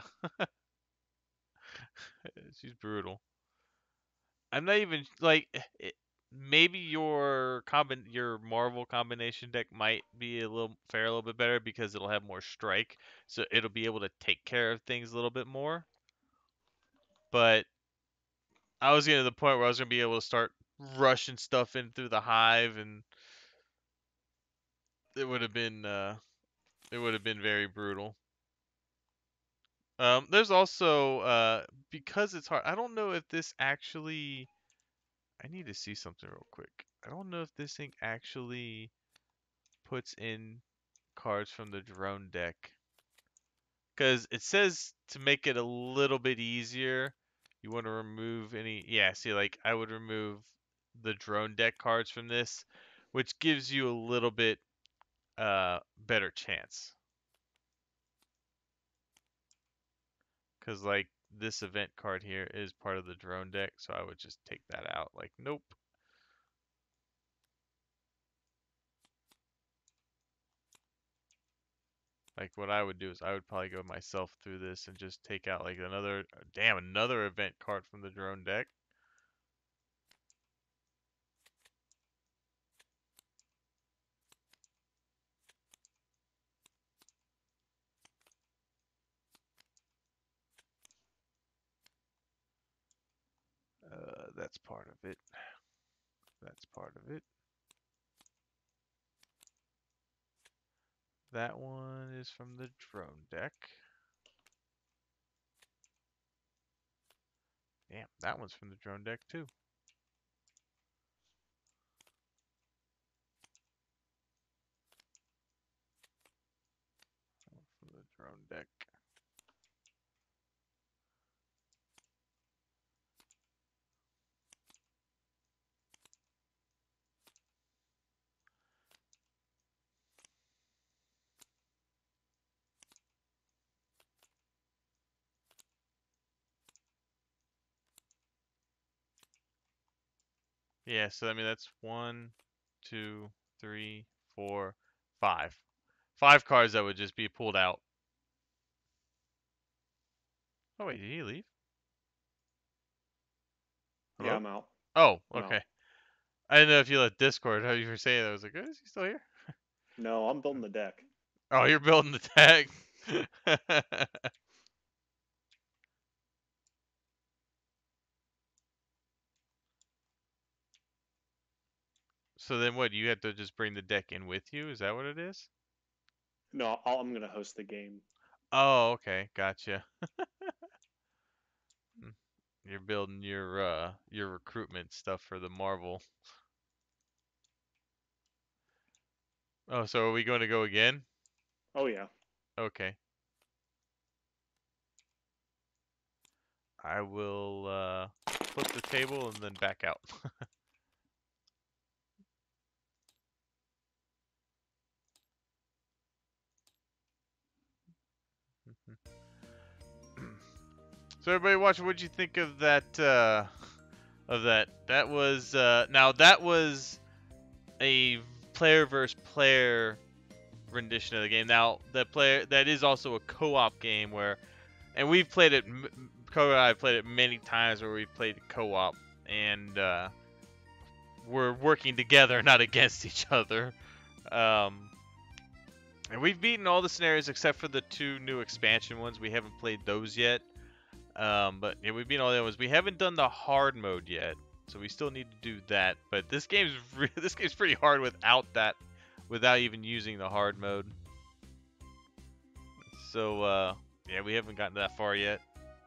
She's brutal. I'm not even like maybe your Marvel combination deck might be a little bit better because it'll have more strike, so it'll be able to take care of things a little bit more. But I was getting to the point where I was gonna be able to start rushing stuff in through the hive, and it would have been very brutal. There's also because it's hard. I don't know if this actually. I need to see something real quick. I don't know if this thing actually puts in cards from the drone deck. Because it says to make it a little bit easier, you want to remove any... Yeah, see, like, I would remove the drone deck cards from this, which gives you a little bit better chance. Because, like, this event card here is part of the drone deck, so I would just take that out. Like, nope. Like, what I would do is I would probably go myself through this and just take out, like, another event card from the drone deck. That's part of it. That's part of it. That one is from the drone deck. Damn, that one's from the drone deck too. From the drone deck. Yeah, so I mean that's 1, 2, 3, 4, 5. 5 cards that would just be pulled out. Oh wait, did he leave? Hello? Yeah, I'm out. Oh, I'm okay. out. I didn't know if you let Discord, how you were saying that. I was like, is he still here? No, I'm building the deck. Oh, you're building the deck. So then what, you have to just bring the deck in with you? Is that what it is? No, I'm gonna host the game. Oh, okay, gotcha. You're building your recruitment stuff for the Marvel. Oh, so are we going to go again? Oh yeah. Okay. I will flip the table and then back out. So everybody watching, what'd you think of that? That was now that was a player versus player rendition of the game. Now that is also a co-op game where, and we've played it. KoKo and I have played it many times where we've played co-op, and we're working together, not against each other. And we've beaten all the scenarios except for the 2 new expansion ones. We haven't played those yet. But yeah, we've beaten all the other ones. We haven't done the hard mode yet, so we still need to do that. But this game's this game's pretty hard without even using the hard mode. So yeah, we haven't gotten that far yet.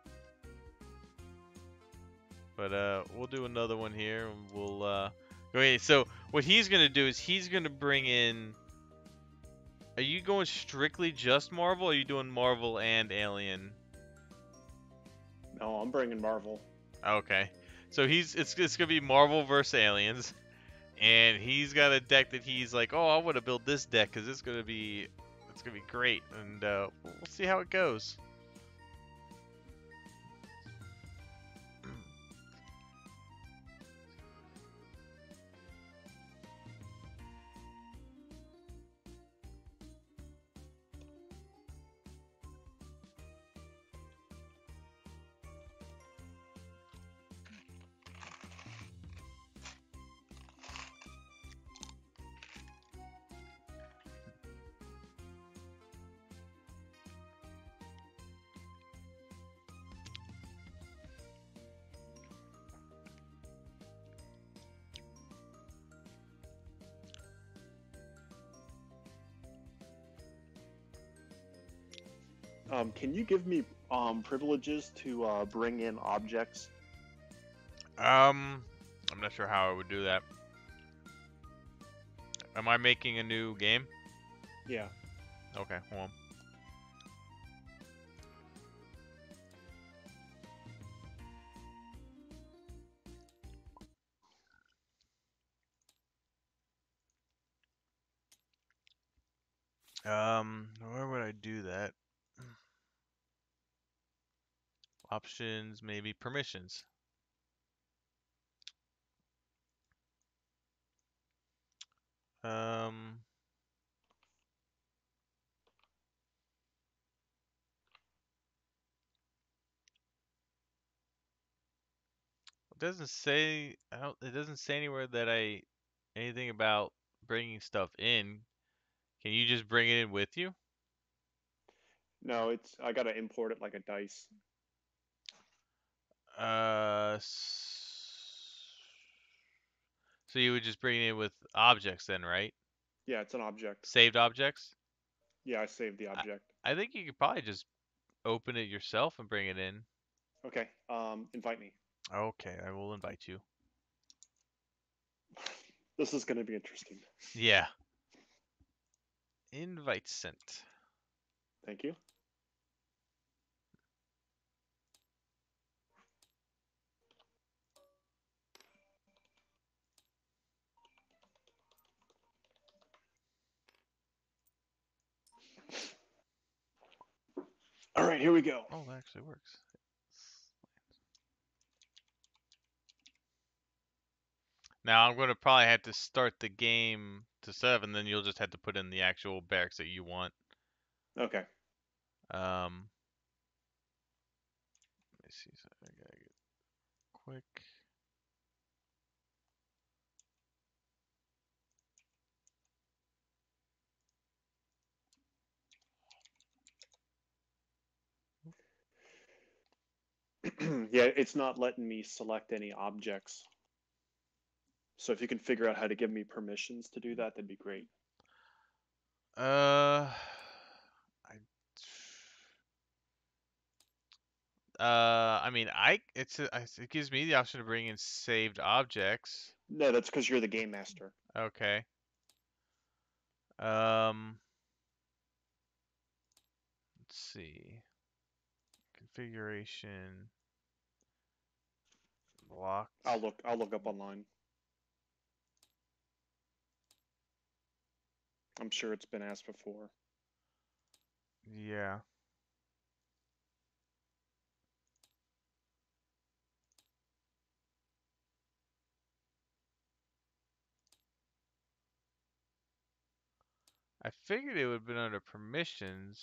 But we'll do another one here, and we'll okay. So what he's gonna do is he's gonna bring in. Are you going strictly just Marvel, or are you doing Marvel and Alien? No, I'm bringing Marvel. Okay, so it's gonna be Marvel versus Aliens, and he's got a deck that he's like, oh, I want to build this deck because it's gonna be great, and we'll see how it goes. Can you give me privileges to bring in objects? I'm not sure how I would do that. Am I making a new game? Yeah. Okay, hold on. Where would I do that? Options, maybe permissions. It doesn't say. It doesn't say anywhere that anything about bringing stuff in. Can you just bring it in with you? No, I gotta import it like a dice. So you would just bring it in with objects then, right? Yeah, it's an object. Saved objects? Yeah, I saved the object. I think you could probably just open it yourself and bring it in. Okay, invite me. Okay, I will invite you. This is gonna be interesting. Yeah. Invite sent. Thank you. All right, here we go. Oh, that actually works. Now I'm going to probably have to start the game to 7, then you'll just have to put in the actual barracks that you want. Okay. Let me see. So I gotta get quick. Yeah, it's not letting me select any objects. So if you can figure out how to give me permissions to do that, that'd be great. I mean, it gives me the option to bring in saved objects. No, that's because you're the game master. Okay. Let's see. Configuration. Locked. I'll look up online. I'm sure it's been asked before. Yeah. I figured it would have been under permissions.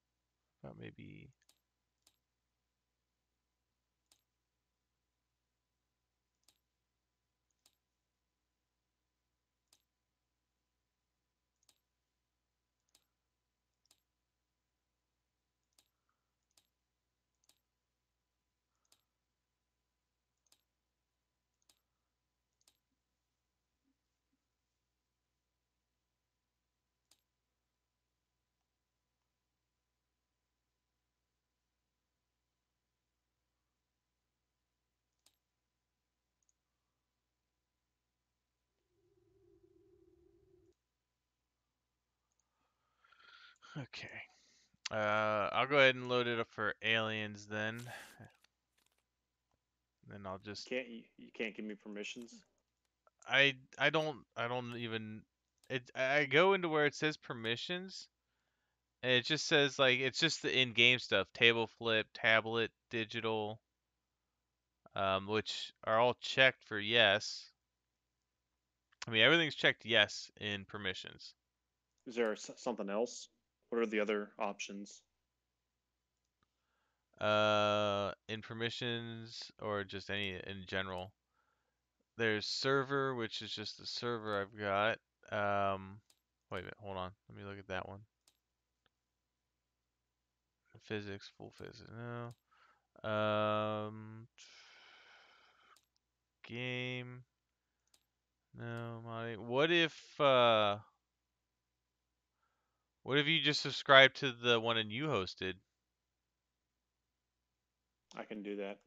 But maybe. Okay. I'll go ahead and load it up for aliens then. Then I'll just You can't give me permissions. I don't even I go into where it says permissions and it just says like it's just the in-game stuff, table flip, tablet, digital, which are all checked for yes. I mean everything's checked yes in permissions. Is there something else? What are the other options? In permissions or just any in general. There's server, which is just the server I've got. Wait a minute, hold on. Let me look at that one. Physics, full physics. No. Game. No, Monty. What if you just subscribe to the one and you hosted? I can do that.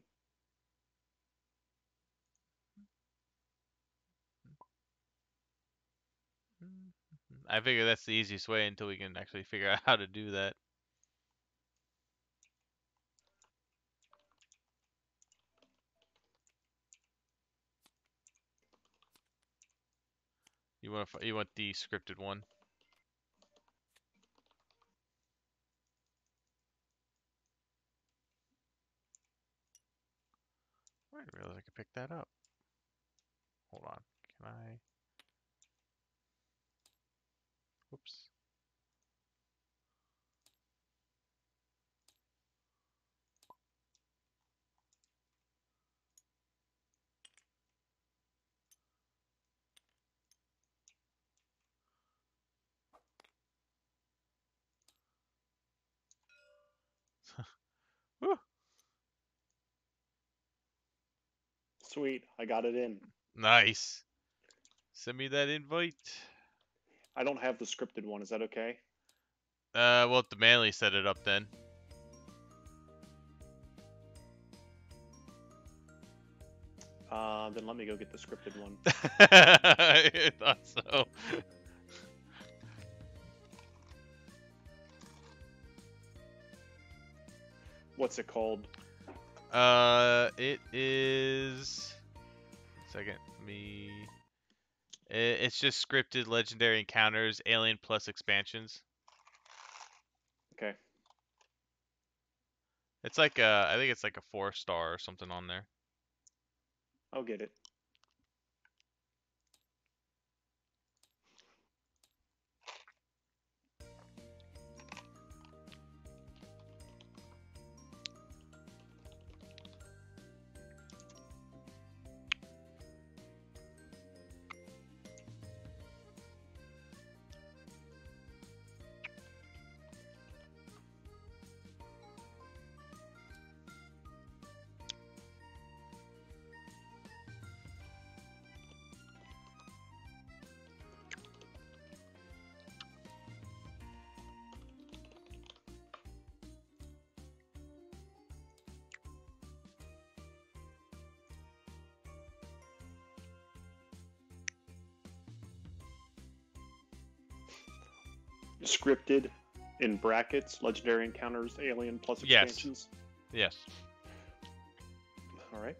I figure that's the easiest way until we can actually figure out how to do that. You want the scripted one? I didn't realize I could pick that up. Hold on. Can I? Whoops. Woo. Sweet, I got it in. Nice. Send me that invite. I don't have the scripted one. Is that okay? Well, the Manly set it up then. Then let me go get the scripted one. I thought so. What's it called? It is. Second, me. It's just scripted legendary encounters, alien plus expansions. Okay. It's like I think it's like a 4-star or something on there. I'll get it. Scripted in brackets, legendary encounters, alien plus Yes. expansions. Yes. All right.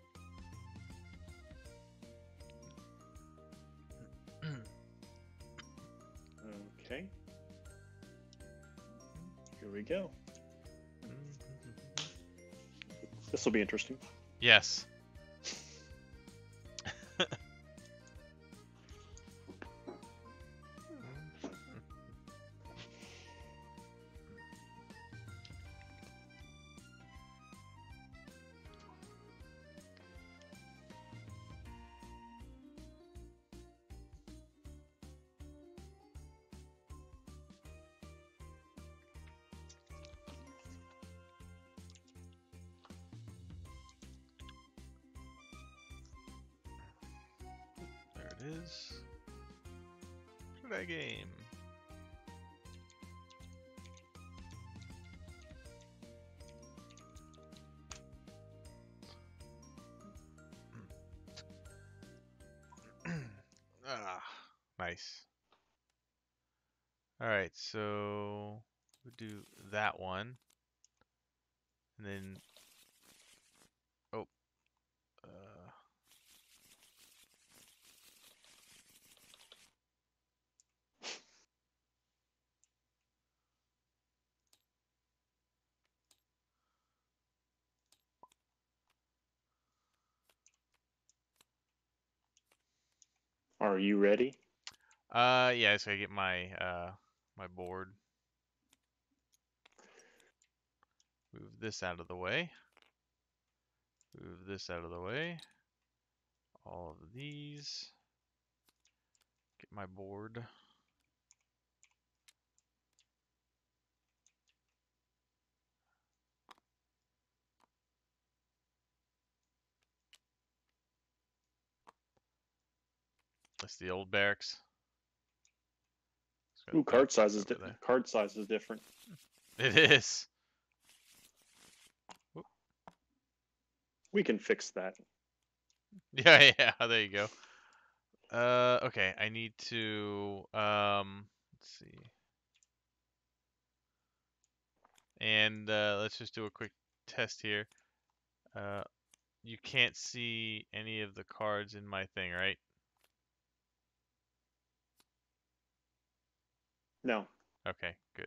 Okay. Here we go. This will be interesting. Yes. There it is. Look at that game. Ah, nice. All right, so we'll do that one, and then oh, Are you ready? yeah, so I get my my board. Move this out of the way. Move this out of the way. All of these. Get my board. That's the old barracks. It's got Ooh, that over there. card size is different. It is. Whoop. We can fix that. Yeah, yeah. There you go. Okay. I need to let's see. And let's just do a quick test here. You can't see any of the cards in my thing, right? No. Okay, good.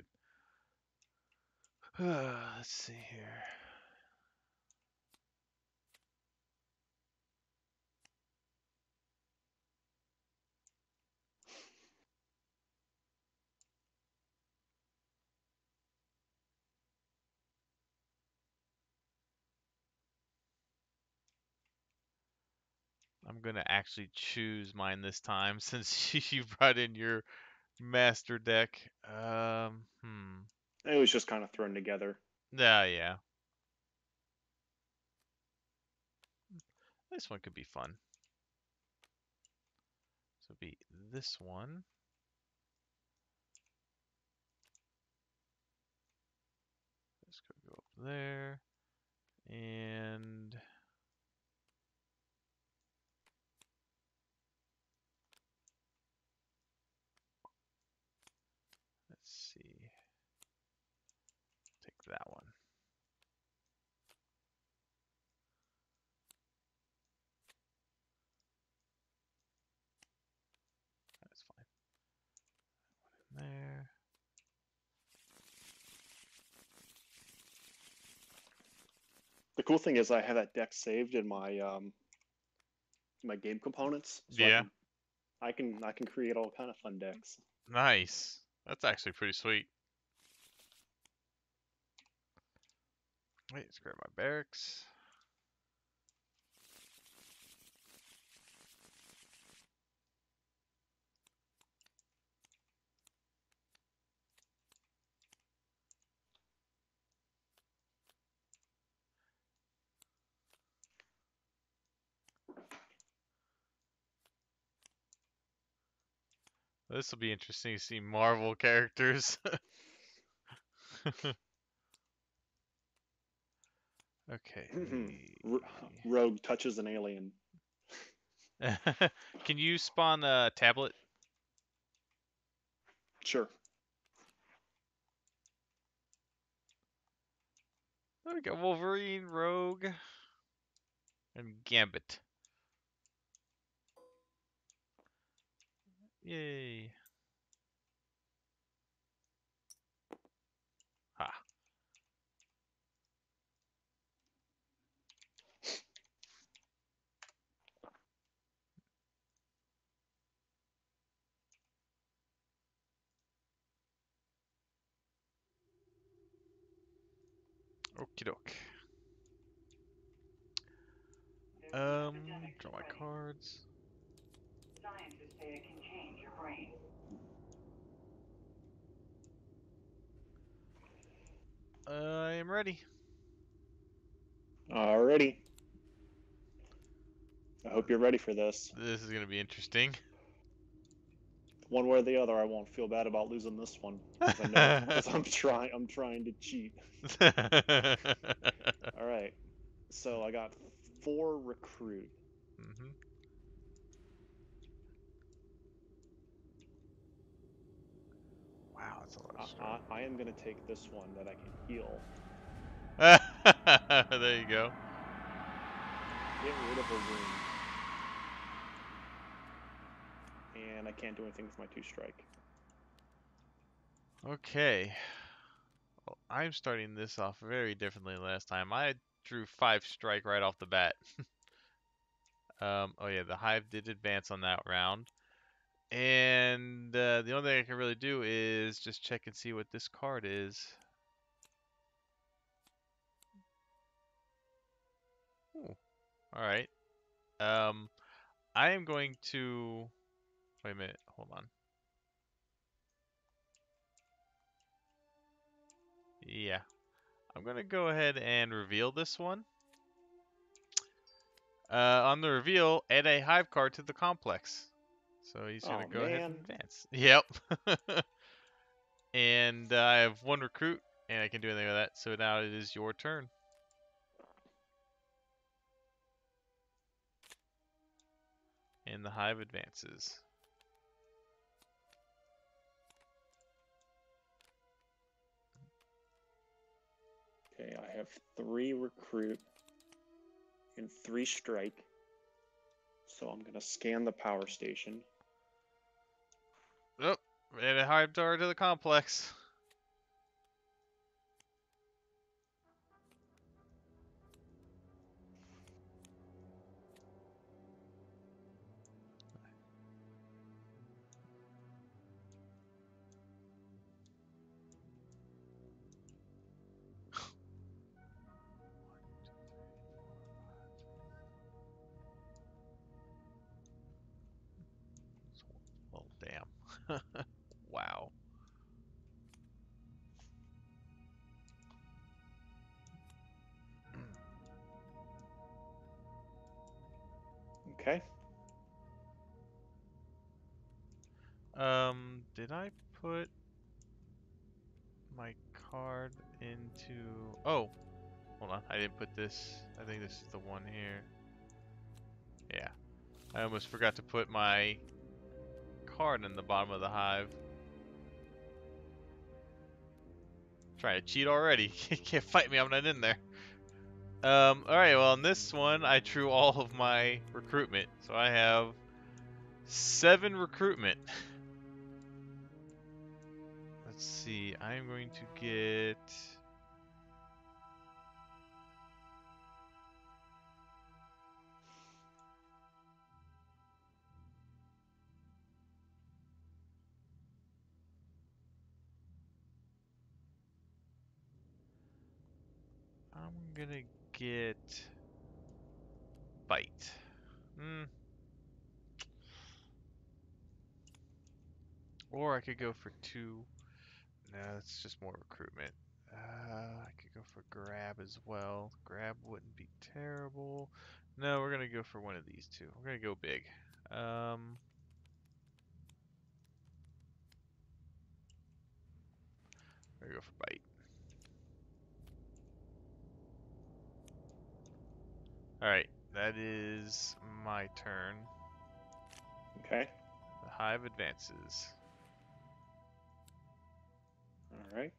Let's see here. I'm gonna actually choose mine this time since you brought in your master deck. It was just kind of thrown together. Yeah. This one could be fun. So it'll be this one. This could go up there. And let's see. Take that one. That's fine. One in there. The cool thing is I have that deck saved in my my game components, so Yeah. I can create all kind of fun decks. Nice. That's actually pretty sweet. Wait, let's grab my barracks. This will be interesting to see Marvel characters. Okay. Rogue touches an alien. Can you spawn a tablet? Sure. There we go. Wolverine, Rogue, and Gambit. Yay. Ha. Okie doke. Draw my cards. Scientists say it can change your brain. I am ready. Alrighty. I hope you're ready for this. This is gonna be interesting. One way or the other, I won't feel bad about losing this one because I'm trying to cheat. All right. So I got 4 recruit. Mm-hmm. Wow, I am going to take this one that I can heal. There you go. Get rid of a wound. And I can't do anything with my 2-strike. Okay. Well, I'm starting this off very differently than last time. I drew 5 strike right off the bat. Oh yeah, the hive did advance on that round. And the only thing I can really do is just check and see what this card is. Alright. I am going to... Wait a minute, hold on. Yeah. I'm going to go ahead and reveal this one. On the reveal, add a hive card to the complex. So he's going to go ahead and advance. Yep. And I have 1 recruit, and I can do anything with that. So now it is your turn. And the hive advances. Okay, I have 3 recruit and 3 strike. So I'm going to scan the power station. Oh, add a hive card to the complex. Oh, damn. Wow. Okay. Did I put my card into... Oh, hold on. I didn't put this. I think this is the one here. Yeah. I almost forgot to put my card in the bottom of the hive. Trying to cheat already. Can't fight me, I'm not in there. Alright, well, in this one, I drew all of my recruitment. So I have 7 recruitment. Let's see, I'm going to get... I'm gonna get... Bite. Or I could go for 2. No, that's just more recruitment. I could go for grab as well. Grab wouldn't be terrible. No, we're gonna go for one of these 2. We're gonna go big. We're gonna go for bite. Alright, that is my turn. Okay. The hive advances. All right.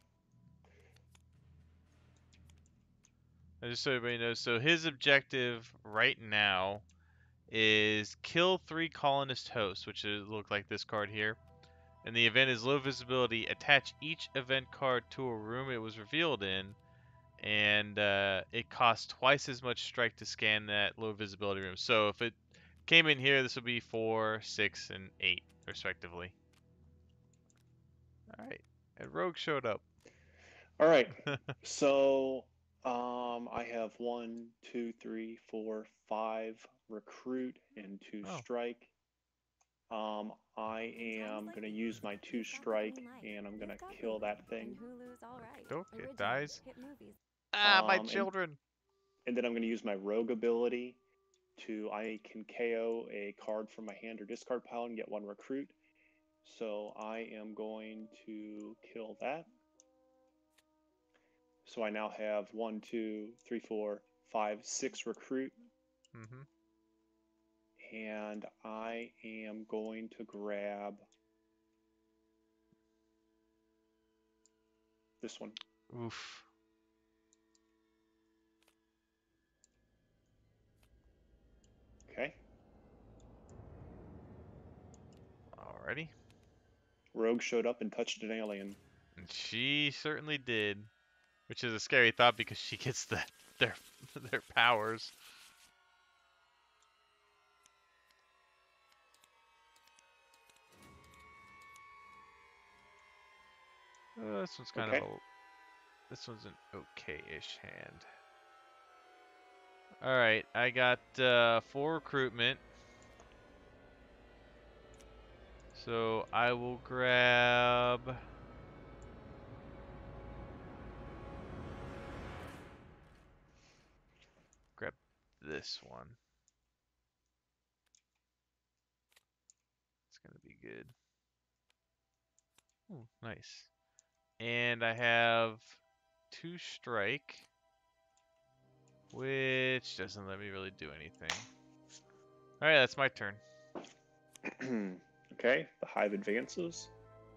And just so everybody knows, so his objective right now is kill 3 colonist hosts, which look like this card here. And the event is low visibility. Attach each event card to a room it was revealed in, and it costs twice as much strike to scan that low visibility room. So if it came in here, this would be 4, 6, and 8, respectively. All right, and Rogue showed up. All right. So I have 1, 2, 3, 4, 5 recruit and 2 strike. I am going to use my 2 strike and I'm going to kill that thing. Okay, it dies. Ah, my children. And then I'm going to use my rogue ability to, I can KO a card from my hand or discard pile and get 1 recruit. So I am going to kill that. So I now have 1, 2, 3, 4, 5, 6 recruit. And I am going to grab This one. Oof. Okay. Alrighty. Rogue showed up and touched an alien. And she certainly did, which is a scary thought because she gets their their powers. This one's kind Okay. of this one's an okay-ish hand. All right, I got 4 recruitment, so I will grab this one. It's gonna be good. Ooh, nice. And I have 2 strike, which doesn't let me really do anything. All right, that's my turn. Okay, the hive advances.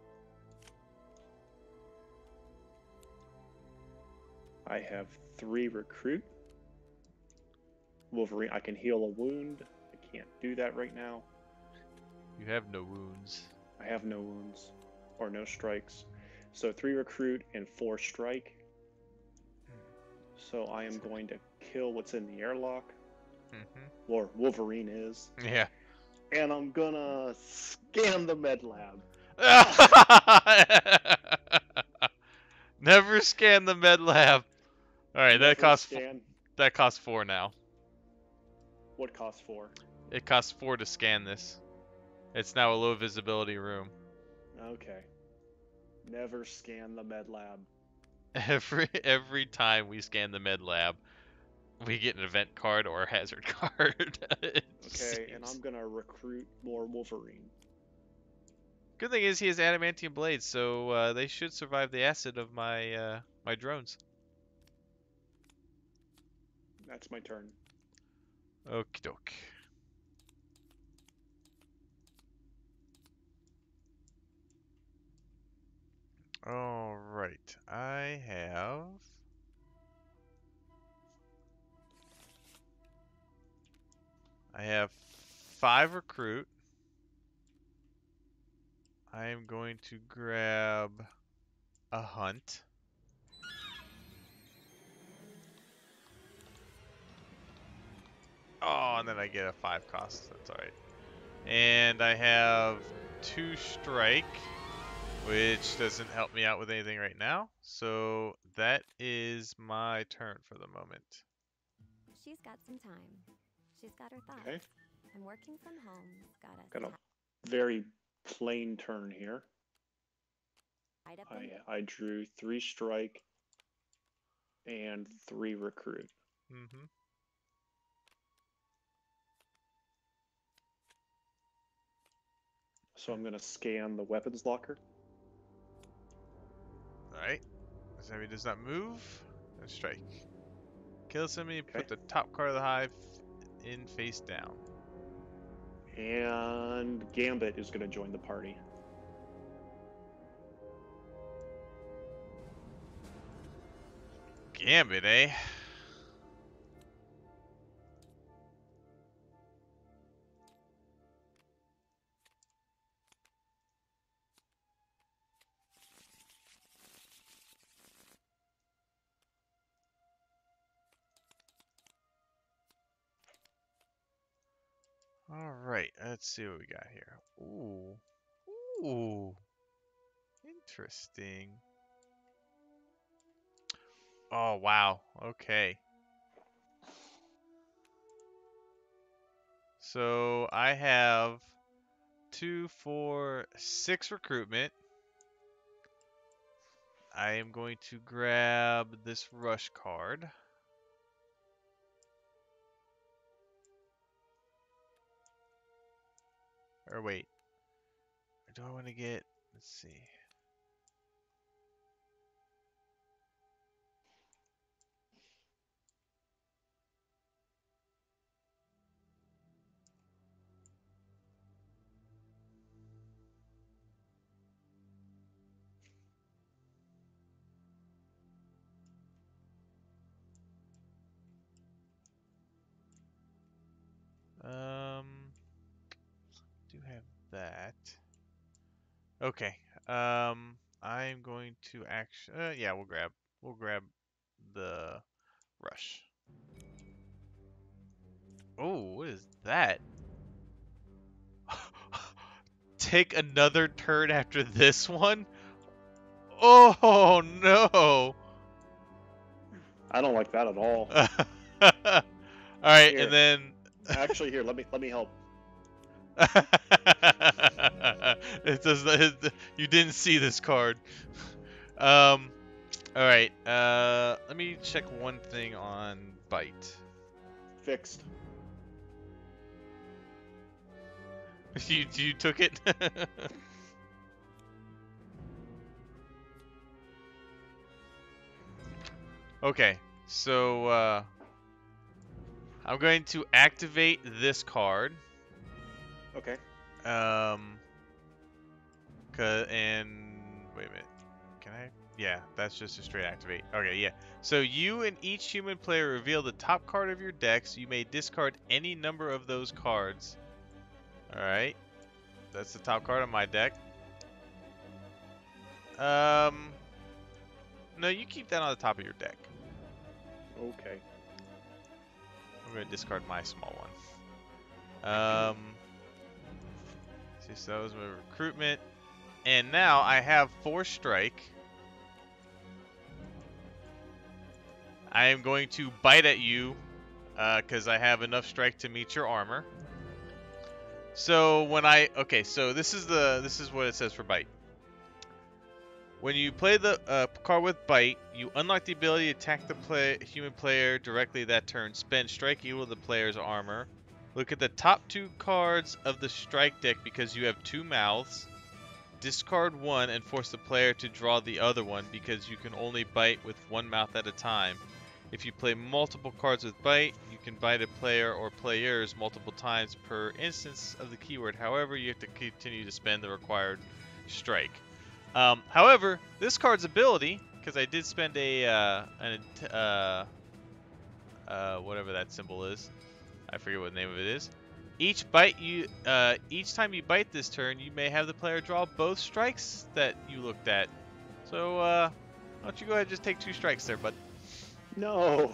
I have 3 recruit. Wolverine, I can heal a wound. I can't do that right now. You have no wounds. I have no wounds or no strikes. So 3 recruit and 4 strike. So I am going to kill what's in the airlock. Or Wolverine is. Yeah. And I'm gonna scan the med lab. Never scan the med lab. All right, Never that costs 4 now. What costs 4? It costs 4 to scan this. It's now a low visibility room. Okay. Never scan the med lab. Every time we scan the med lab, we get an event card or a hazard card. Okay, and I'm gonna recruit more Wolverine. Good thing is he has adamantium blades, so they should survive the acid of my my drones. That's my turn. Okie doke. All right, I have 5 recruit. I am going to grab a hunt. Oh, and then I get a 5 cost. That's alright. And I have 2 strike, which doesn't help me out with anything right now. So that is my turn for the moment. She's got some time. She's got her thoughts. Okay. And working from home's got us Got a very plain turn here. tied up in I drew 3 strike and 3 recruit. Mm-hmm. So I'm gonna scan the weapons locker. Alright. This enemy does not move. And strike. Kill this enemy, Okay. put the top card of the hive in face down. And Gambit is gonna join the party. Gambit, eh? Alright, let's see what we got here. Ooh. Ooh. Interesting. Oh, wow. Okay. So I have 2, 4, 6 recruitment. I am going to grab this rush card. Or wait. Or do I want to get... Let's see. Okay. I'm going to actually. Yeah, we'll grab the rush. Oh, what is that? Take another turn after this one? Oh no! I don't like that at all. All right, Here. and then Actually, here, let me help. it does. You didn't see this card. Um. All right. Let me check one thing on bite. Fixed. You took it. Okay. So I'm going to activate this card. Okay. And wait a minute. Can I? Yeah, that's just a straight activate. Okay, yeah. So you and each human player reveal the top card of your decks. You may discard any number of those cards. All right. That's the top card on my deck. No, you keep that on the top of your deck. Okay. I'm gonna discard my small one. See, so that was my recruitment, and now I have 4 strike. I am going to bite at you, because I have enough strike to meet your armor. So when so this is what it says for bite. When you play the card with bite, you unlock the ability to attack the human player directly that turn. Spend strike equal to the player's armor. Look at the top 2 cards of the strike deck because you have 2 mouths. Discard one and force the player to draw the other one because you can only bite with 1 mouth at a time. If you play multiple cards with bite, you can bite a player or players multiple times per instance of the keyword. However, you have to continue to spend the required strike. However, this card's ability, because I did spend whatever that symbol is, I forget what the name of it is. Each time you bite this turn, you may have the player draw both strikes that you looked at. So, why don't you go ahead and just take 2 strikes there, bud? No.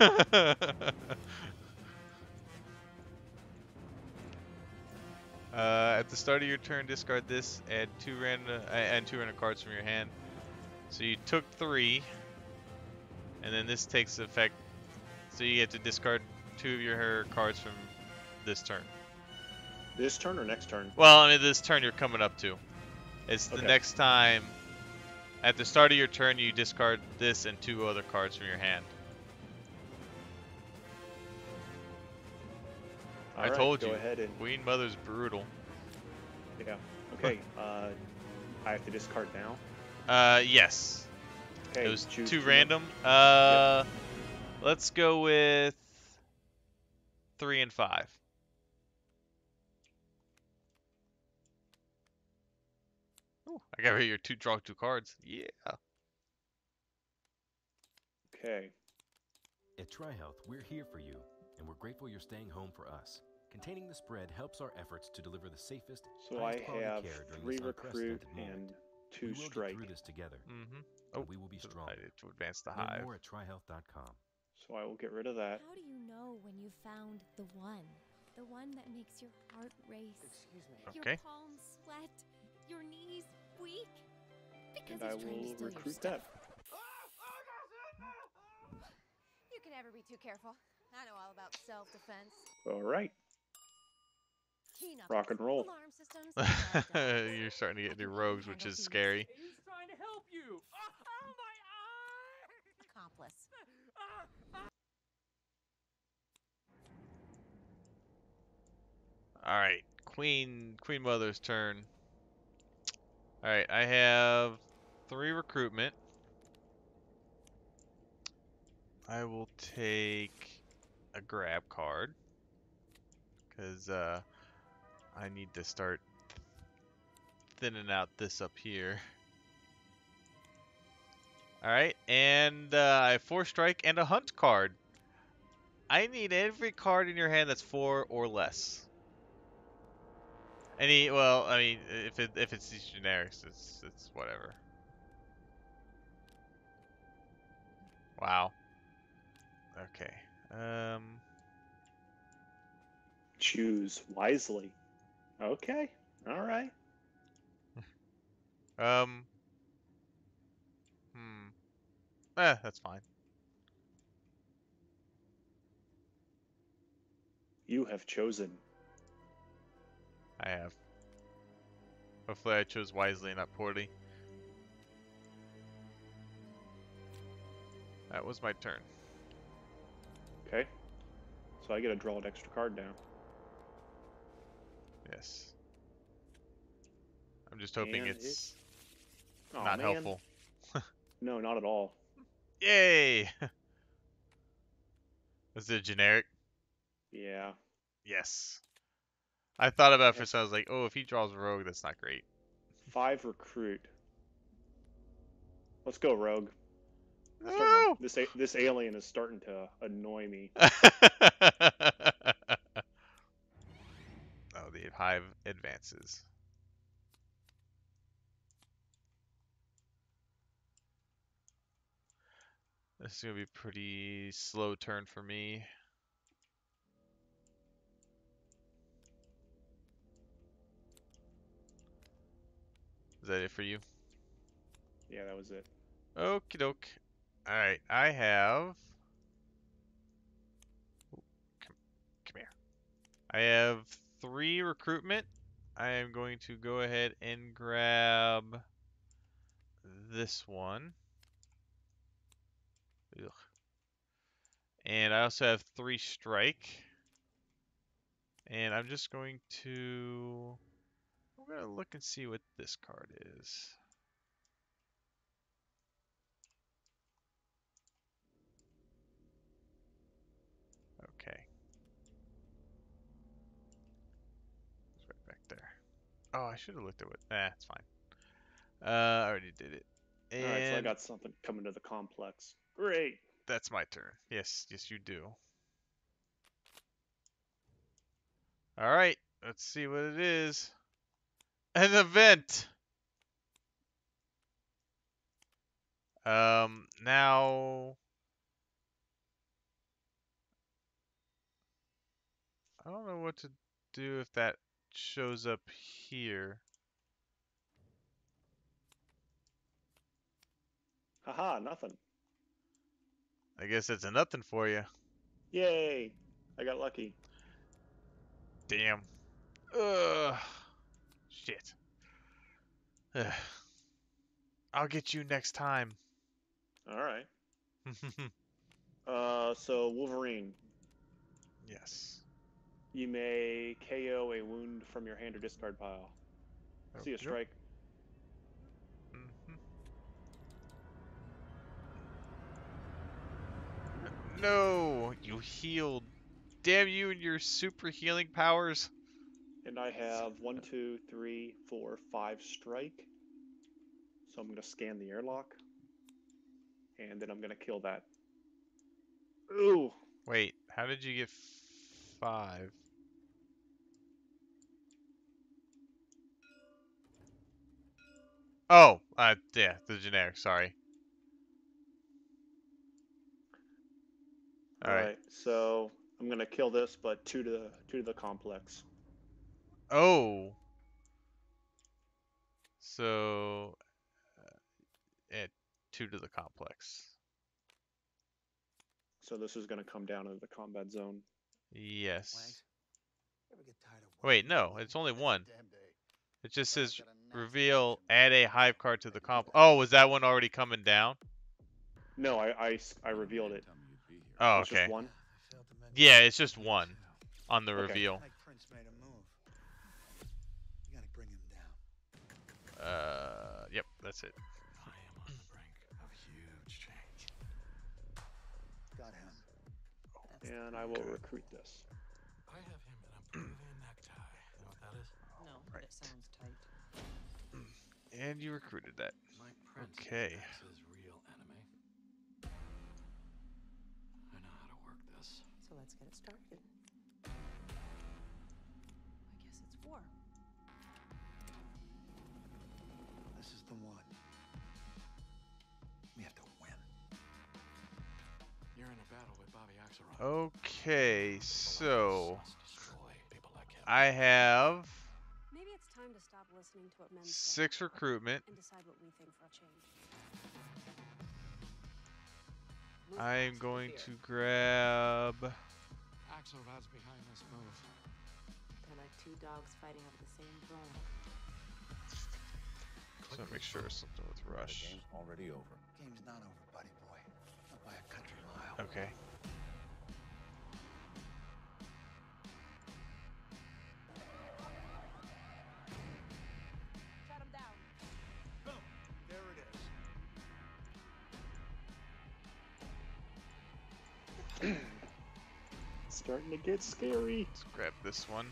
At the start of your turn, discard this. Add 2 random cards from your hand. So you took 3, and then this takes effect. So you get to discard 2 of your cards from this turn. This turn or next turn? Well, I mean this turn you're coming up to. It's the Okay. next time. At the start of your turn, you discard this and 2 other cards from your hand. I told you. Go ahead and Queen Mother's brutal. yeah. Okay. I have to discard now. Yes. Okay. It was choose 2 two. random. Yep. Let's go with 3 and 5. Ooh, I got rid of your draw 2 cards. Yeah. Okay. At TriHealth, we're here for you, and we're grateful you're staying home for us. Containing the spread helps our efforts to deliver the safest, So I highest quality have care during 3 this recruit unprecedented moment. and We 2 will get strike. through this together. Mm-hmm. And we will be strong. Decided to advance the Learn hive. more at TriHealth.com. So I will get rid of that. How do you know when you found the one? The one that makes your heart race. Excuse me. Okay. Your palms sweat. Your knees weak. Because And I he's trying to will steal your recruit stuff. that. You can never be too careful. I know all about self-defense. All right. Keen-up. Rock and roll. Alarm systems. You're starting to get into rogues, which is scary. He's trying to help you. Oh, my eye! Accomplice. All right, Queen Mother's turn. All right, I have 3 recruitment. I will take a grab card because I need to start thinning out this up here. All right, and I have 4 strike and a hunt card. I need every card in your hand that's 4 or less. Well, I mean, if it's these generics, it's whatever. Wow. Okay. Choose wisely. Okay. All right. Um. That's fine. You have chosen. I have. Hopefully, I chose wisely and not poorly. That was my turn. Okay. So I get to draw an extra card now. Yes. I'm just hoping And it's Aw, not man. helpful. No, not at all. Yay! Is it generic? Yeah. Yes. I thought about it for a second. I was like, oh, if he draws rogue, that's not great. 5 recruit. Let's go rogue. No! This alien is starting to annoy me. Oh, the hive advances. This is gonna be a pretty slow turn for me. Is that it for you? Yeah, that was it. Okie doke. Alright, I have... Come here. I have 3 recruitment. I am going to go ahead and grab this one. Ugh. And I also have 3 strike. And I'm just going to... I'm going to look and see what this card is. Okay. It's right back there. Oh, I should have looked at what... it's fine. I already did it. And Alright, so I got something coming to the complex. Great. that's my turn. Yes, yes you do. Alright, let's see what it is. An event! Now... I don't know what to do if that shows up here. Haha, nothing. I guess it's a nothing for you. Yay! I got lucky. Damn. Ugh. Shit. Ugh. I'll get you next time. Alright. So Wolverine. Yes. You may KO a wound from your hand or discard pile. See a strike. No, you healed. Damn you and your super healing powers. And I have 1, 2, 3, 4, 5 strike. So I'm going to scan the airlock. And then I'm going to kill that. Ooh! Wait, how did you get 5? Oh, yeah, the generic, sorry. Alright, so I'm going to kill this, but 2 to the complex. Oh. So, 2 to the complex. So this is going to come down into the combat zone. Yes. Wait, no, it's only 1. It just says reveal, add a hive card to the comp. Oh, was that one already coming down? No, I revealed it. Oh, It's okay. just 1? Yeah, it's just 1 on the reveal. Yep, that's it. I am on the brink of huge change. Got him. And I will recruit this. I have him in a Peruvian necktie. You know what that is? No, but it sounds tight. And you recruited that. My prince Okay. is his real enemy. I know how to work this. So let's get it started. I guess it's war. Okay, so I have Maybe it's time to stop listening to what men say 6 recruitment. and decide what we think for a change. I'm going to grab. Axelrod's behind this move. They're like two dogs fighting over the same bone. Just want to make sure it's something with rush. The game's already over. Game's not over, buddy boy. Not by a country mile. Okay. Shut him down. Boom. There it is. Starting to get scary. Let's grab this one.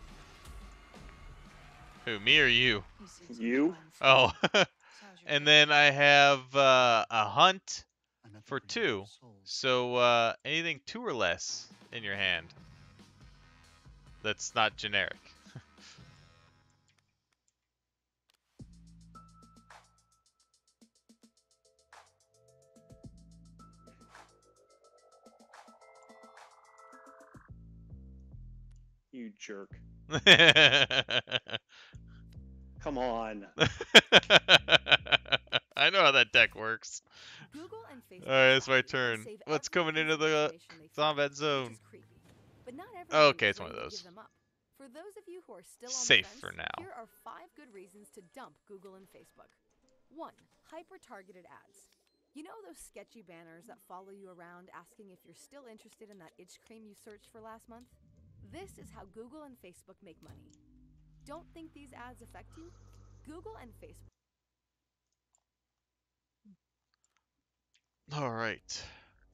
Who, me or you? You? Oh. And then I have a hunt for 2. So anything 2 or less in your hand. That's not generic. You jerk. Come on. I know how that deck works. Google and Facebook Alright, it's my allow you to turn. save What's every coming piece into of the information they combat find, zone? which is creepy. But not Oh, everyone okay, is it's one of ready to those. give them up. For those of you who are still Safe on the for fence, now. here are 5 good reasons to dump Google and Facebook. 1. Hyper-targeted ads. You know those sketchy banners that follow you around asking if you're still interested in that itch cream you searched for last month? This is how Google and Facebook make money. Don't think these ads affect you? Google and Facebook. All right.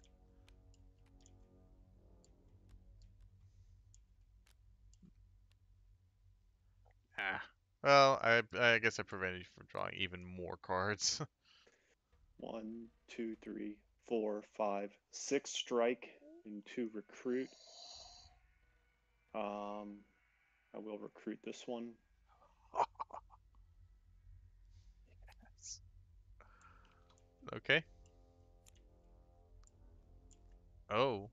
Well, I guess I prevented you from drawing even more cards. 1, 2, 3, 4, 5, 6 strike and 2 recruit. I will recruit this one. Yes. Okay. Oh.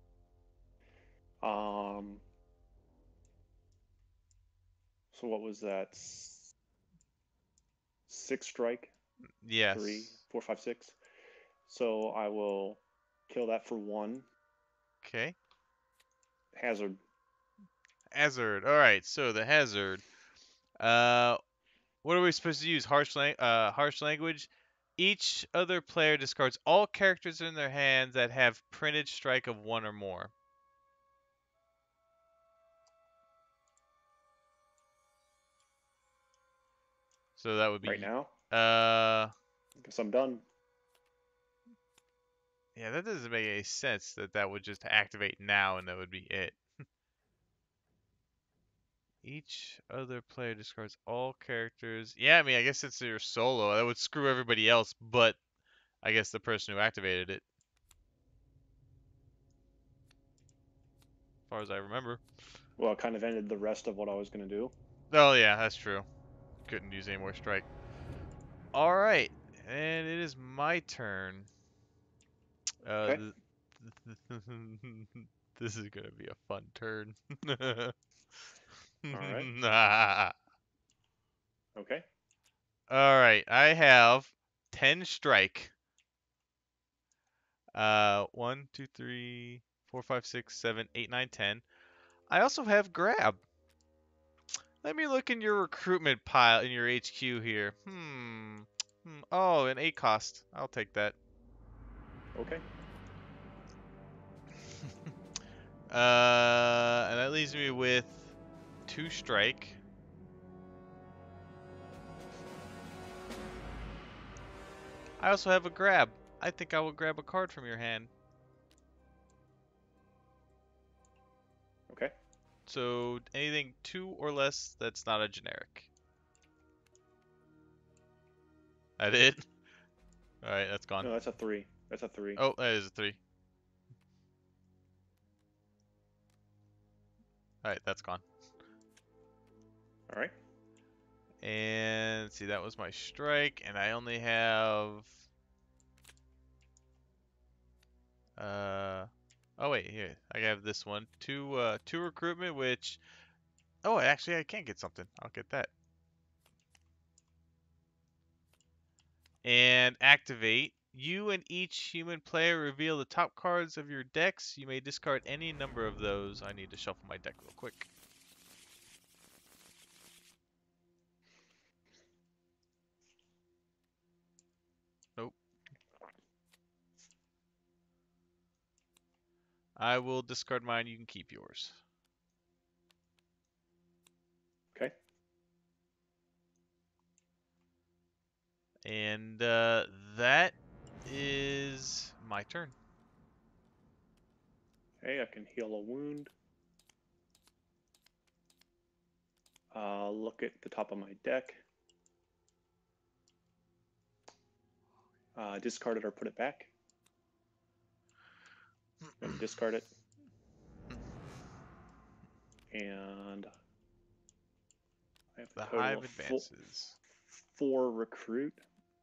So what was that? 6 strike? Yes. 3, 4, 5, 6. So I will kill that for 1. Okay. Hazard. Hazard. All right. So the hazard. What are we supposed to use? Harsh language. Each other player discards all characters in their hands that have printed strike of 1 or more. So that would be Right now? Guess I'm done. Yeah, that doesn't make any sense that would just activate now and that would be it. Each other player discards all characters. Yeah, I mean, I guess since you're solo, that would screw everybody else, but I guess the person who activated it. As far as I remember. Well, it kind of ended the rest of what I was going to do. Oh, yeah, that's true. Couldn't use any more strike. Alright, and it is my turn. Okay. This is going to be a fun turn. Alright. Okay. Alright, I have 10 strike. 1, 2, 3, 4, 5, 6, 7, 8, 9, 10. I also have grab. Let me look in your recruitment pile in your HQ here. Oh, an 8 cost. I'll take that. Okay. And that leaves me with 2 strike. I also have a grab. I think I will grab a card from your hand. Okay. So anything 2 or less that's not a generic. That it? Alright, that's gone. No, that's a 3. That's a 3. Oh, that is a 3. Alright, that's gone. Alright. And see, that was my strike, and I only have Oh wait, here I have this one. Two recruitment, which oh actually I can get something. I'll get that. And activate. You and each human player reveal the top cards of your decks. You may discard any number of those. I need to shuffle my deck real quick. Nope. I will discard mine. You can keep yours. Okay. And that is my turn. Okay, I can heal a wound. Look at the top of my deck. Discard it or put it back. And discard it. And I have a total hive of advances. 4 recruit.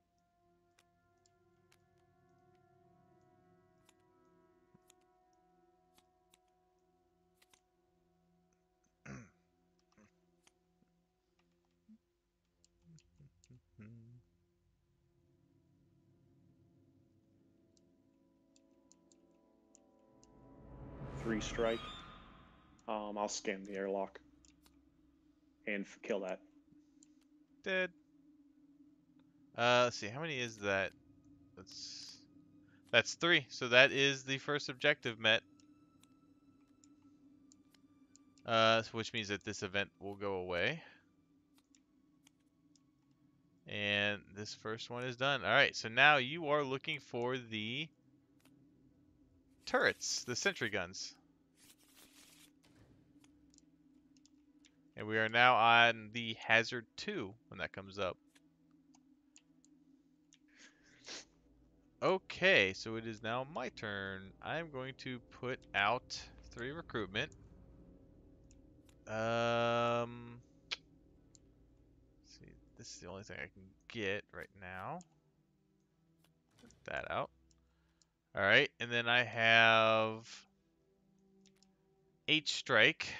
Three strike. I'll scan the airlock and kill that. Dead. Let's see, how many is that? That's 3. So that is the first objective met. Which means that this event will go away. And this first one is done. All right, so now you are looking for the turrets, the sentry guns. And we are now on the hazard 2 when that comes up. Okay, so it is now my turn. I'm going to put out 3 recruitment. Let's see, this is the only thing I can get right now. Put that out. All right, and then I have 8 strike.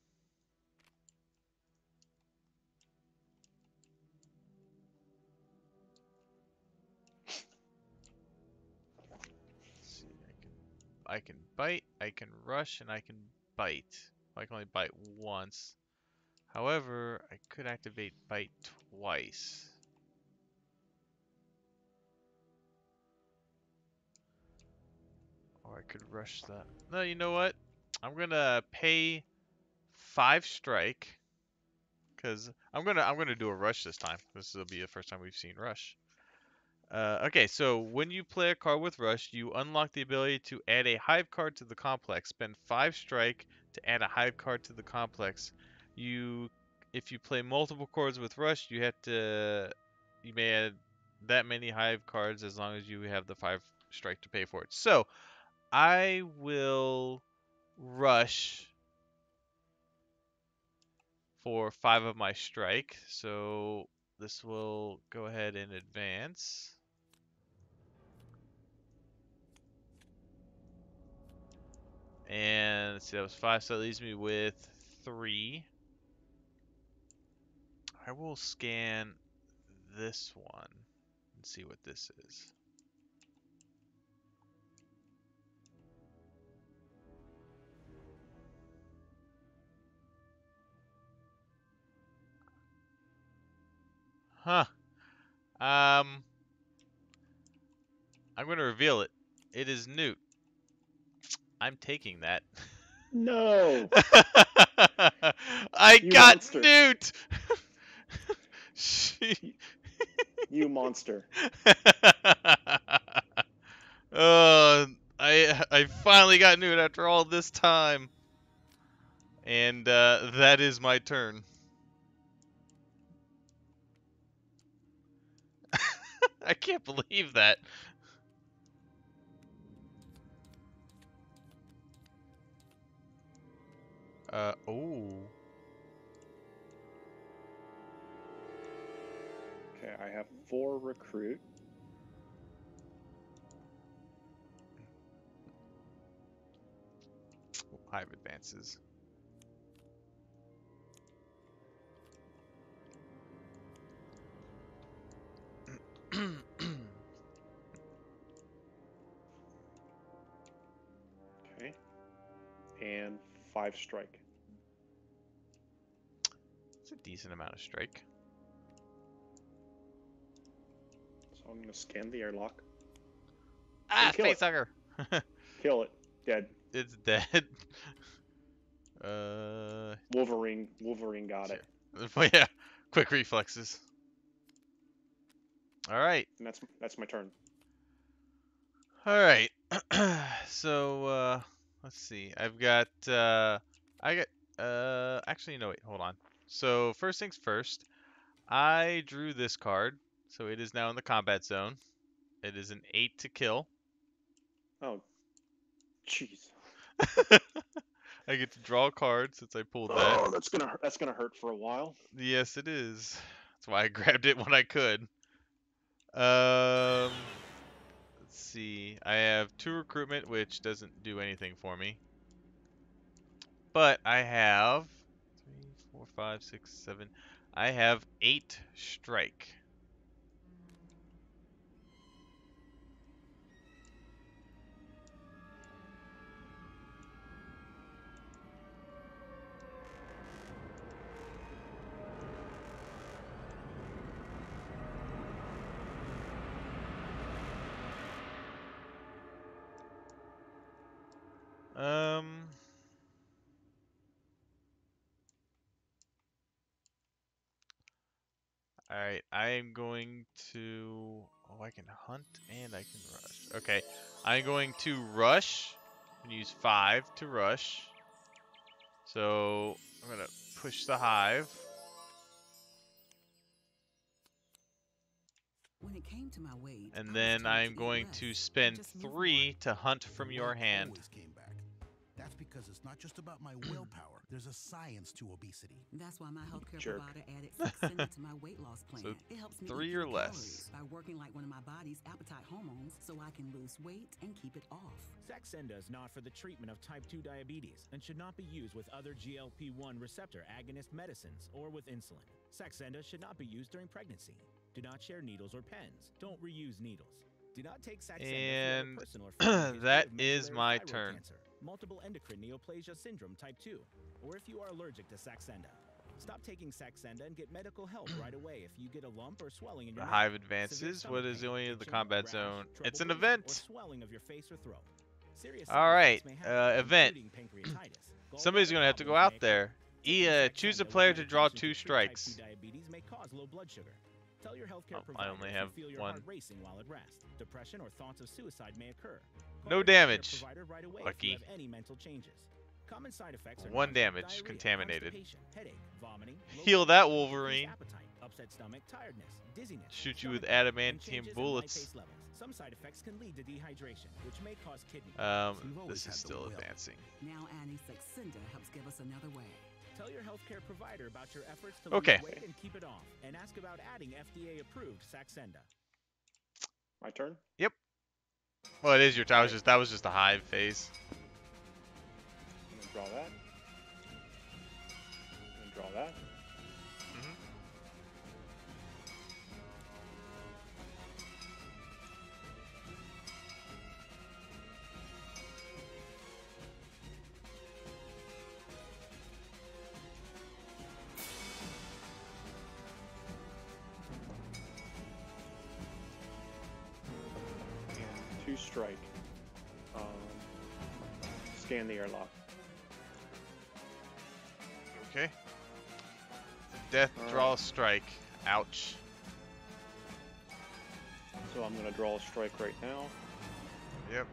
Let's see, I can bite, I can rush, and I can bite. I can only bite once. However, I could activate bite twice. Or I could rush that. No, you know what? I'm gonna pay 5 strike. Cause I'm gonna do a rush this time. This will be the first time we've seen rush. Okay, so when you play a card with rush, you unlock the ability to add a hive card to the complex. Spend 5 strike to add a hive card to the complex. If you play multiple cards with rush, you may add that many hive cards as long as you have the 5 strike to pay for it. So I will rush for 5 of my strike. So this will go ahead and advance. And let's see, that was 5, so that leaves me with 3. I will scan this one and see what this is. Huh. I'm going to reveal it. It is Newt. I'm taking that. No! I got monster. Newt! You monster. I finally got Newt after all this time. And that is my turn. I can't believe that. Oh. Okay, I have 4 recruit. Hive advances. Okay. And 5 strike. It's a decent amount of strike. So I'm going to scan the airlock. Ah, kill it. facehugger! Kill it. Dead. It's dead. Wolverine got it. But yeah, quick reflexes. All right. And that's my turn. All right. So let's see. I've got actually no wait, hold on. So first things first, I drew this card, so it is now in the combat zone. It is an 8 to kill. Oh, jeez. I get to draw a card since I pulled that. Oh, that's gonna hurt for a while. Yes, it is. That's why I grabbed it when I could. Let's see. I have 2 recruitment, which doesn't do anything for me. But I have 3, 4, 5, 6, 7. I have 8 strike. Alright, I am going to... Oh, I can hunt and I can rush. Okay, I'm going to rush and use 5 to rush. So, I'm going to push the hive. When it came to my weight, And then I'm going to spend 3 to hunt from your hand. That's because it's not just about my willpower. There's a science to obesity. That's why my healthcare Jerk. provider added Saxenda to my weight loss plan. So it helps me 3 eat or fewer less. calories by working like one of my body's appetite hormones so I can lose weight and keep it off. Saxenda is not for the treatment of type 2 diabetes and should not be used with other GLP-1 receptor agonist medicines or with insulin. Saxenda should not be used during pregnancy. Do not share needles or pens. Don't reuse needles. Do not take Saxenda if you have a personal or family history that of is medullary my thyroid turn. cancer, multiple endocrine neoplasia syndrome type 2, or if you are allergic to Saxenda. Stop taking Saxenda and get medical help right away if you get a lump or swelling in your The mouth, hive severe advances. stomach What is pain, the only of the itching, combat rash, zone? trouble It's an breathing, event. or swelling of your face or throat. Serious All side right, effects may happen, event. including pancreatitis. Somebody's gonna have to go out there. Choose a player to draw 2 strikes. Diabetes may cause low blood sugar. Tell your healthcare Oh, I provider only if have you feel your 1. heart racing while at rest. Depression or thoughts of suicide may occur. Call No your healthcare damage. provider right away Lucky. if you have any mental changes. Common side effects are 1 nausea, damage, diarrhea, contaminated. constipation, headache, vomiting, low Heal blood that sugar, Wolverine. decreased appetite, upset stomach, tiredness, dizziness, Shoot you with stomach ache, and adamantium changes in bullets. lipase levels. Some side effects can lead to dehydration, which may cause kidney. This is still advancing. Now adding Saxenda helps give us another way. Tell your healthcare provider about your efforts to Okay. lose weight and keep it off, and ask about adding FDA-approved Saxenda. My turn? Yep. Well, it is your turn. That was just a hive phase. I'm gonna draw that. I'm gonna draw that. And 2 strike. Scan the airlock. Okay. Death, draw, strike. Ouch. So I'm gonna draw a strike right now. Yep.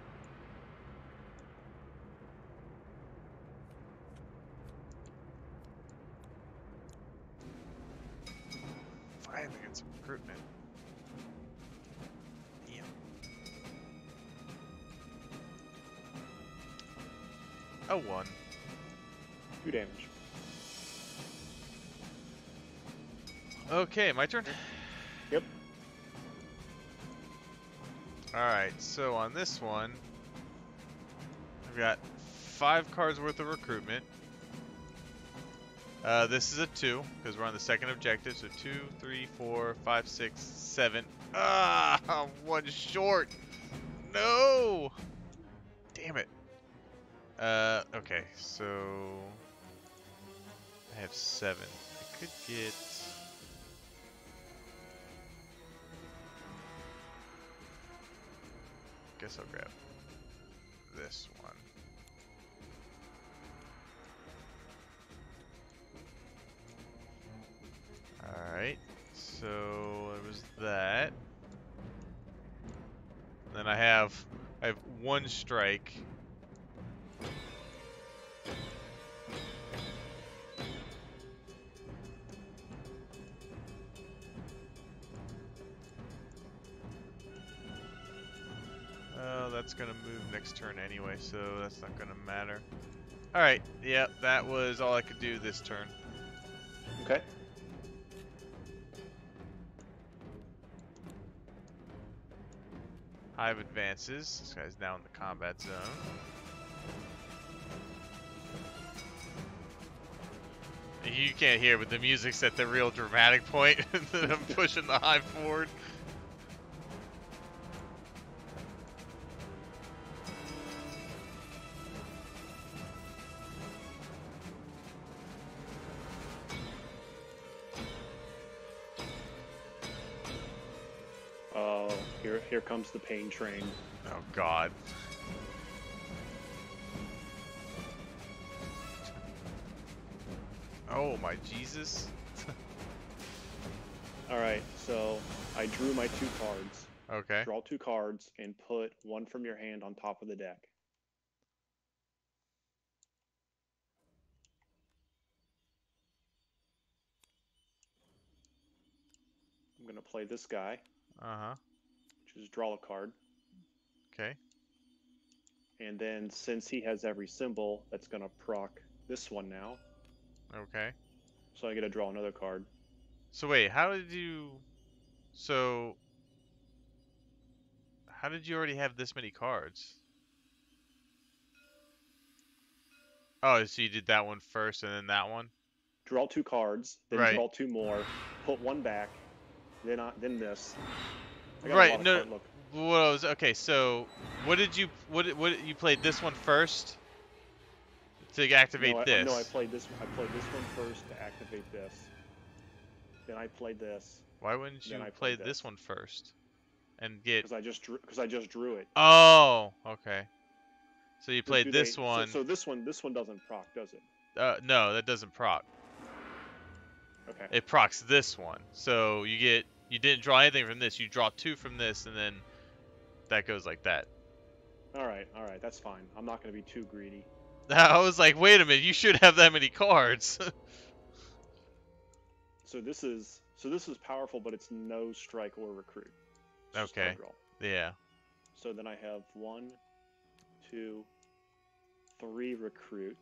Finally get some recruitment. Damn. A 1. 2 damage. Okay, my turn? Yep. Alright, so on this one, I've got 5 cards worth of recruitment. This is a 2, because we're on the second objective. So 2, 3, 4, 5, 6, 7. Ah, I'm 1 short. No! Damn it. Okay, so I have 7. I could get... Guess I'll grab this one. Alright, so there was that. Then I have 1 strike. Oh, that's gonna move next turn anyway, so that's not gonna matter. Alright, yep, that was all I could do this turn. Okay. Hive advances. This guy's now in the combat zone. You can't hear, but the music's at the real dramatic point. And I'm pushing the hive forward. Here comes the pain train. Oh God. Oh my Jesus. Alright, so I drew my 2 cards. Okay. Draw 2 cards and put 1 from your hand on top of the deck. I'm going to play this guy. Uh-huh. Which is draw a card. Okay. And then since he has every symbol, that's going to proc this one now. Okay. So I get to draw another card. So wait, how did you... So... How did you already have this many cards? Oh, so you did that one first and then that one? Draw 2 cards, then right. Draw 2 more, put 1 back, then this. Right, no, okay, so what did you played this one first to activate this? No, I played this one first to activate this. Then I played this. Why wouldn't you play this one first and get? Because I just drew it. Oh, okay. So you played this one. So this one doesn't proc, does it? No, that doesn't proc. Okay. It procs this one. So you didn't draw anything from this. You draw 2 from this, and then that goes like that. All right, that's fine. I'm not going to be too greedy. I was like, wait a minute, you should have that many cards. So this is powerful, but it's no strike or recruit. Okay. Yeah. So then I have 1, 2, 3 recruit.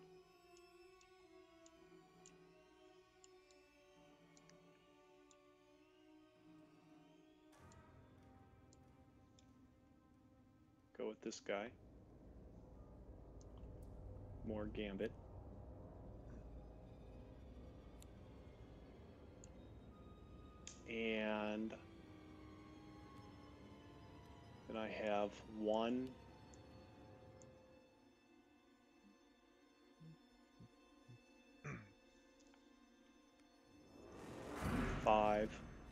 Go with this guy. More gambit. And then I have 1, 5,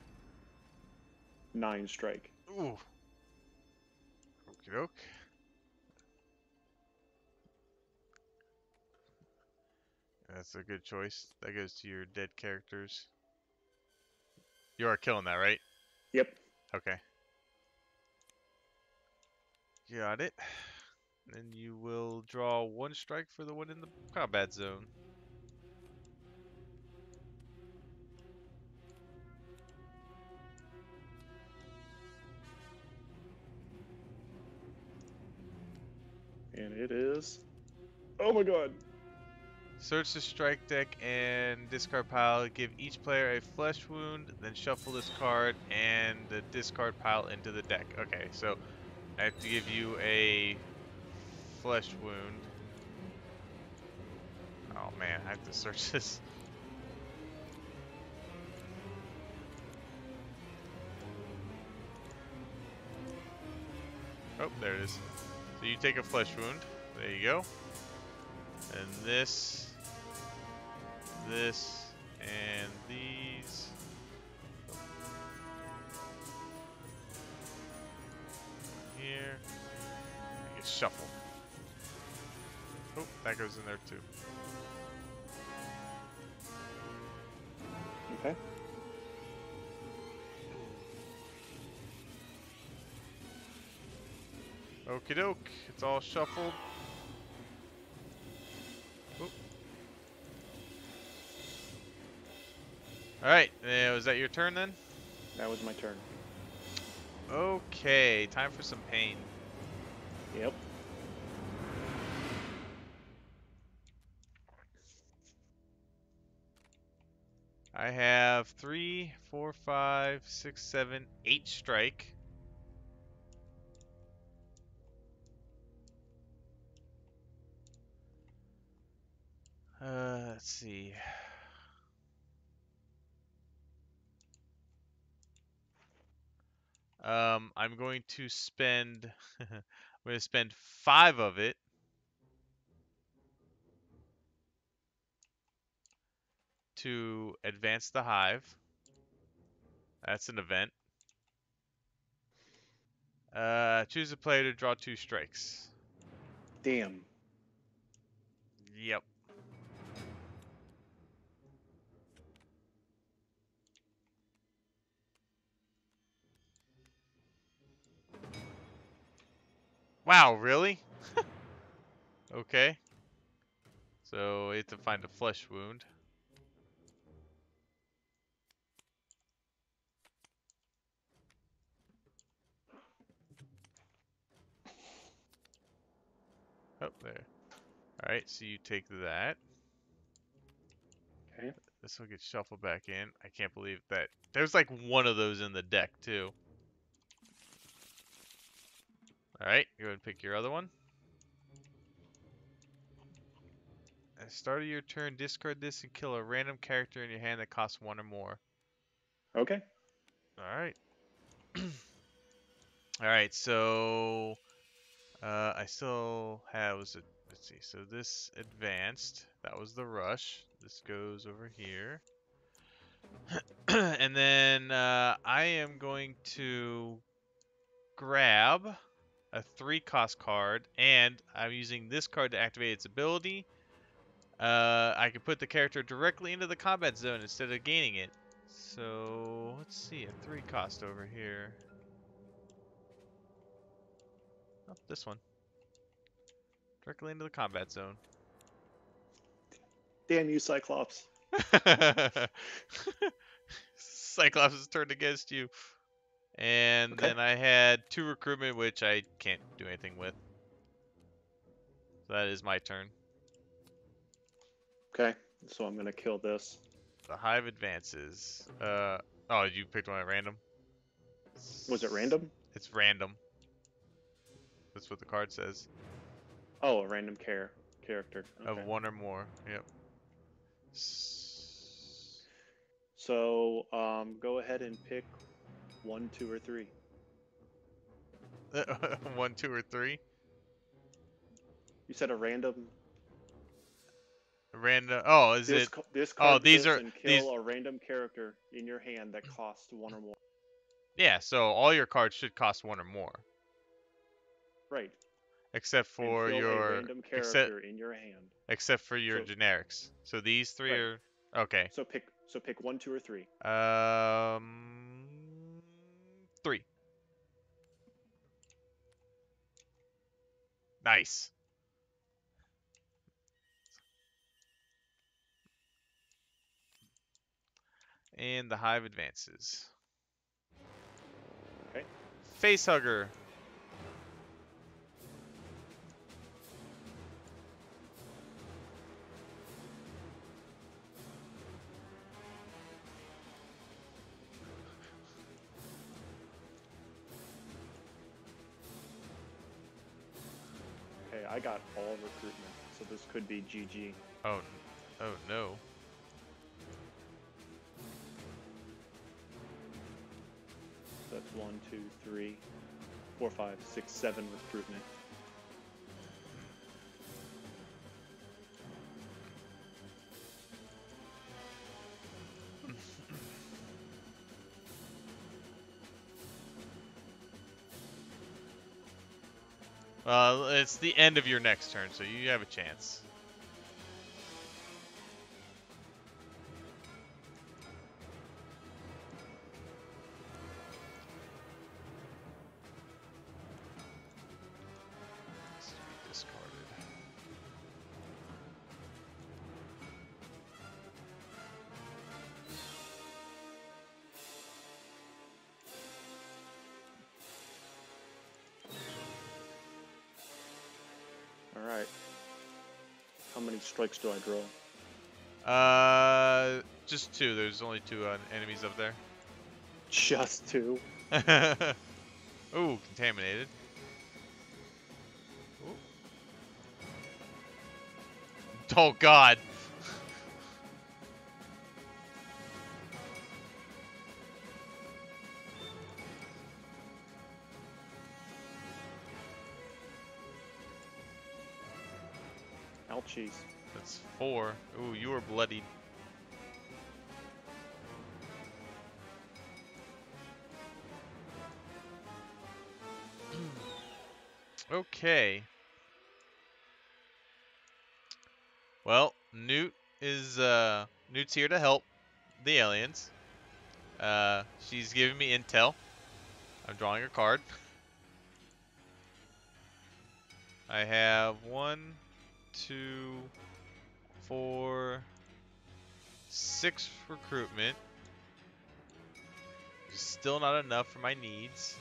9 strike. Ooh. Okie doke. That's a good choice. That goes to your dead characters. You are killing that, right? Yep. Okay. Got it. Then you will draw 1 strike for the one in the combat zone. And it is... Oh my god! Search the strike deck and discard pile. Give each player a flesh wound, then shuffle this card and the discard pile into the deck. Okay, so I have to give you a flesh wound. man, I have to search this. Oh, there it is. So you take a flesh wound. There you go. And this, and these. Here. And get shuffled. Oh, that goes in there too. Okay. Okie doke. It's all shuffled. Oop. Alright, was that your turn then? That was my turn. Okay, time for some pain. Yep. I have 3, 4, 5, 6, 7, 8 strike. Let's see. I'm going to spend I'm going to spend 5 of it to advance the hive. That's an event. Choose a player to draw 2 strikes. Damn. Yep. Wow, really? Okay. So we have to find a flesh wound. Oh, there. Alright, so you take that. Okay. This will get shuffled back in. I can't believe that. There's like one of those in the deck, too. Alright, go ahead and pick your other one. At the start of your turn, discard this and kill a random character in your hand that costs 1 or more. Okay. Alright. Alright, so I still have, let's see, so this advanced, that was the rush. This goes over here. And then I am going to grab a 3-cost card, and I'm using this card to activate its ability. I can put the character directly into the combat zone instead of gaining it. So let's see, a 3-cost over here. Oh, this one. Directly into the combat zone. Damn you, Cyclops. Cyclops is turned against you. And Okay. then I had 2 recruitment, which I can't do anything with. So that is my turn. Okay, so I'm gonna kill this. The hive advances. Oh, you picked one at random? Was it random? It's random. That's what the card says. Oh, a random character. Okay. Of 1 or more. Yep. So, go ahead and pick 1, 2, or 3. 1, 2, or 3. You said a random. Random. Oh, is it? Discard Oh, these this are and kill a random character in your hand that costs 1 or more. Yeah. So all your cards should cost 1 or more. Right. Except for and kill your a random character in your hand. Except for your generics. So these 3 right. are okay. So pick 1, 2, or 3. 3. Nice. And the hive advances. Okay. Facehugger. Okay, I got all recruitment, so this could be GG. Oh, Oh no. That's 1, 2, 3, 4, 5, 6, 7 recruitment. It's the end of your next turn, so you have a chance. Discarded. Alright. How many strikes do I draw? Just 2. There's only 2 enemies up there. Just 2? Ooh, contaminated. Ooh. Oh God. Ouchies. That's 4. Ooh, you were bloodied. Okay. Well, Newt's here to help the aliens. She's giving me intel. I'm drawing a card. I have 1, 2, 4, 6 recruitment. Still not enough for my needs.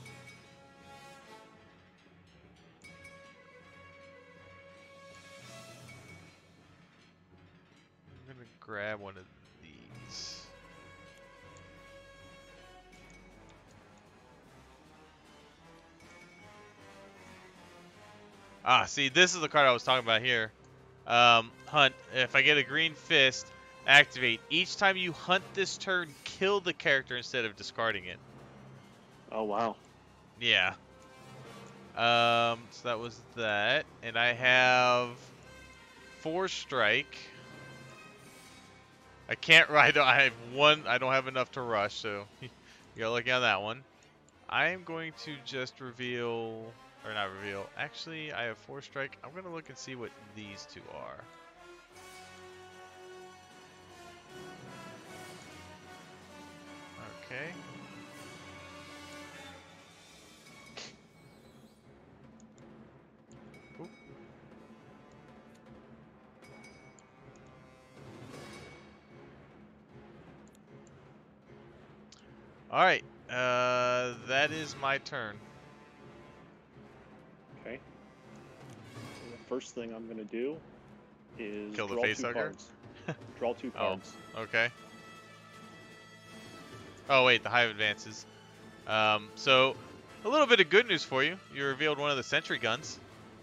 I'm gonna grab one of these. Ah, see, this is the card I was talking about here. Hunt. If I get a green fist, activate. Each time you hunt this turn, kill the character instead of discarding it. Oh, wow. Yeah. So that was that. And I have 4 strike. I can't ride. I have 1. I don't have enough to rush, so you gotta look at that one. I am going to just reveal, or not reveal. Actually, I have 4 strike. I'm gonna look and see what these 2 are. Okay. Oop. All right. That is my turn. Okay. So the first thing I'm gonna do is Kill the draw 2 facehugger? cards. Draw 2 cards. Oh, okay. Oh wait, the hive advances. So a little bit of good news for you. You revealed one of the sentry guns.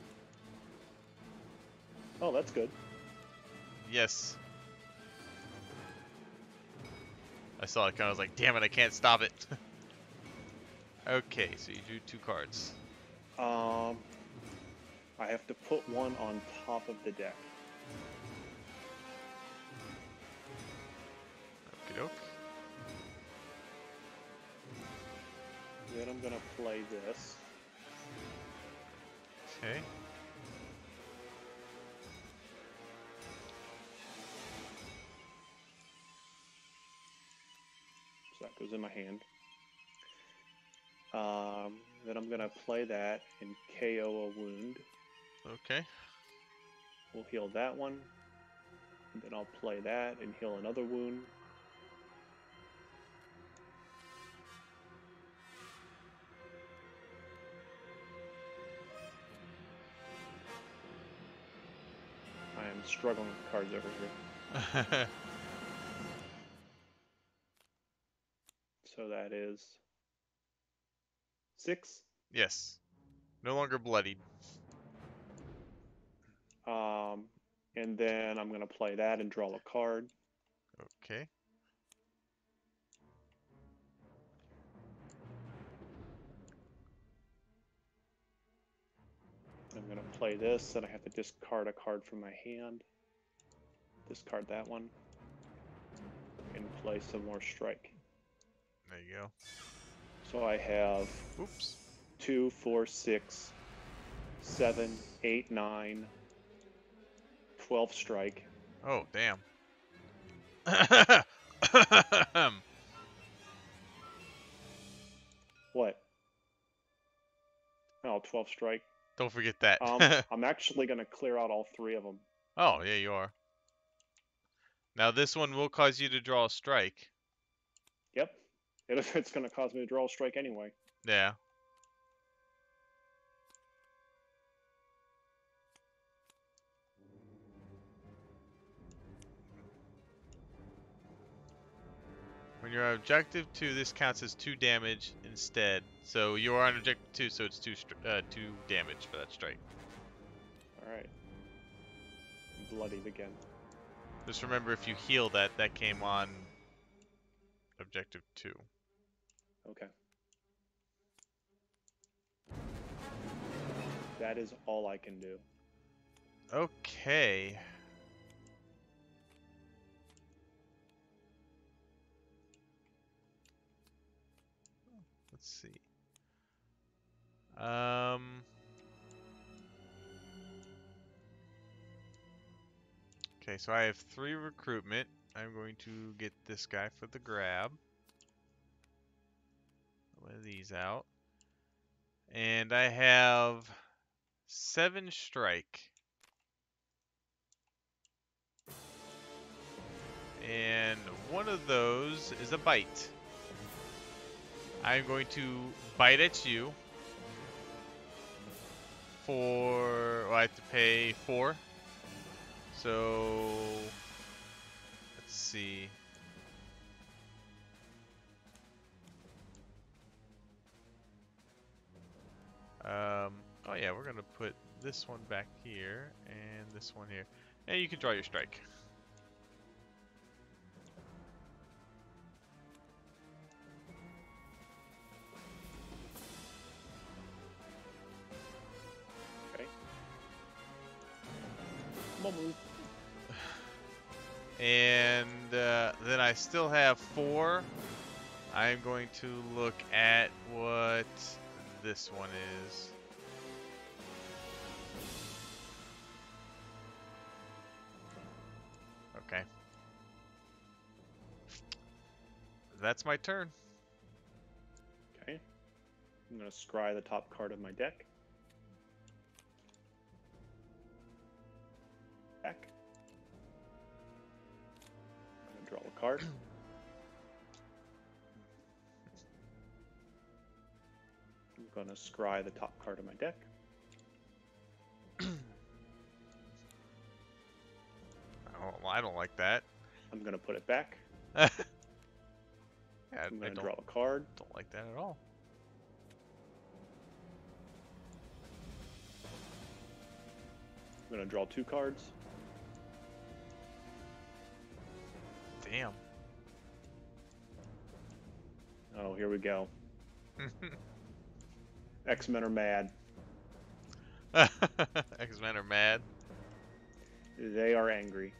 Oh, that's good. Yes. I saw it. I was like, damn it, I can't stop it. Okay, so you drew 2 cards. I have to put one on top of the deck. Okie doke. Then I'm gonna play this. Okay. So that goes in my hand. Then I'm gonna play that and KO a wound. Okay. We'll heal that one. And then I'll play that and heal another wound. I am struggling with cards over here. So that is 6. Yes. No longer bloodied. And then I'm going to play that and draw a card. Okay. I'm going to play this, and I have to discard a card from my hand. Discard that one. And play some more strike. There you go. So I have 2, 4, 6, 7, 8, 9, 12 strike. Oh, damn. What? Oh, 12 strike. Don't forget that. I'm actually going to clear out all 3 of them. Oh, yeah, you are. Now this one will cause you to draw a strike. Yep. It's going to cause me to draw a strike anyway. Yeah. When you're on objective 2, this counts as 2 damage instead. So you are on objective 2, so it's 2 damage for that strike. Alright. Bloodied again. Just remember, if you heal that came on objective 2. Okay. That is all I can do. Okay. Let's see. Okay, so I have 3 recruitment. I'm going to get this guy for the grab. One of these out. And I have 7 strike. And one of those is a bite. I'm going to bite at you for, well, I have to pay 4. So, let's see. Oh yeah, we're gonna put this one back here and this one here. And you can draw your strike. Okay. Come on, move. And then I still have 4. I'm going to look at what this one is. Okay. That's my turn. Okay. I'm going to scry the top card of my deck. Back. I'm going to draw a card. I'm going to scry the top card of my deck. Oh, I don't like that. I'm going to put it back. Yeah, I'm going to draw a card. Don't like that at all. I'm going to draw 2 cards. Damn. Oh, here we go. X-Men are mad. X-Men are mad. They are angry.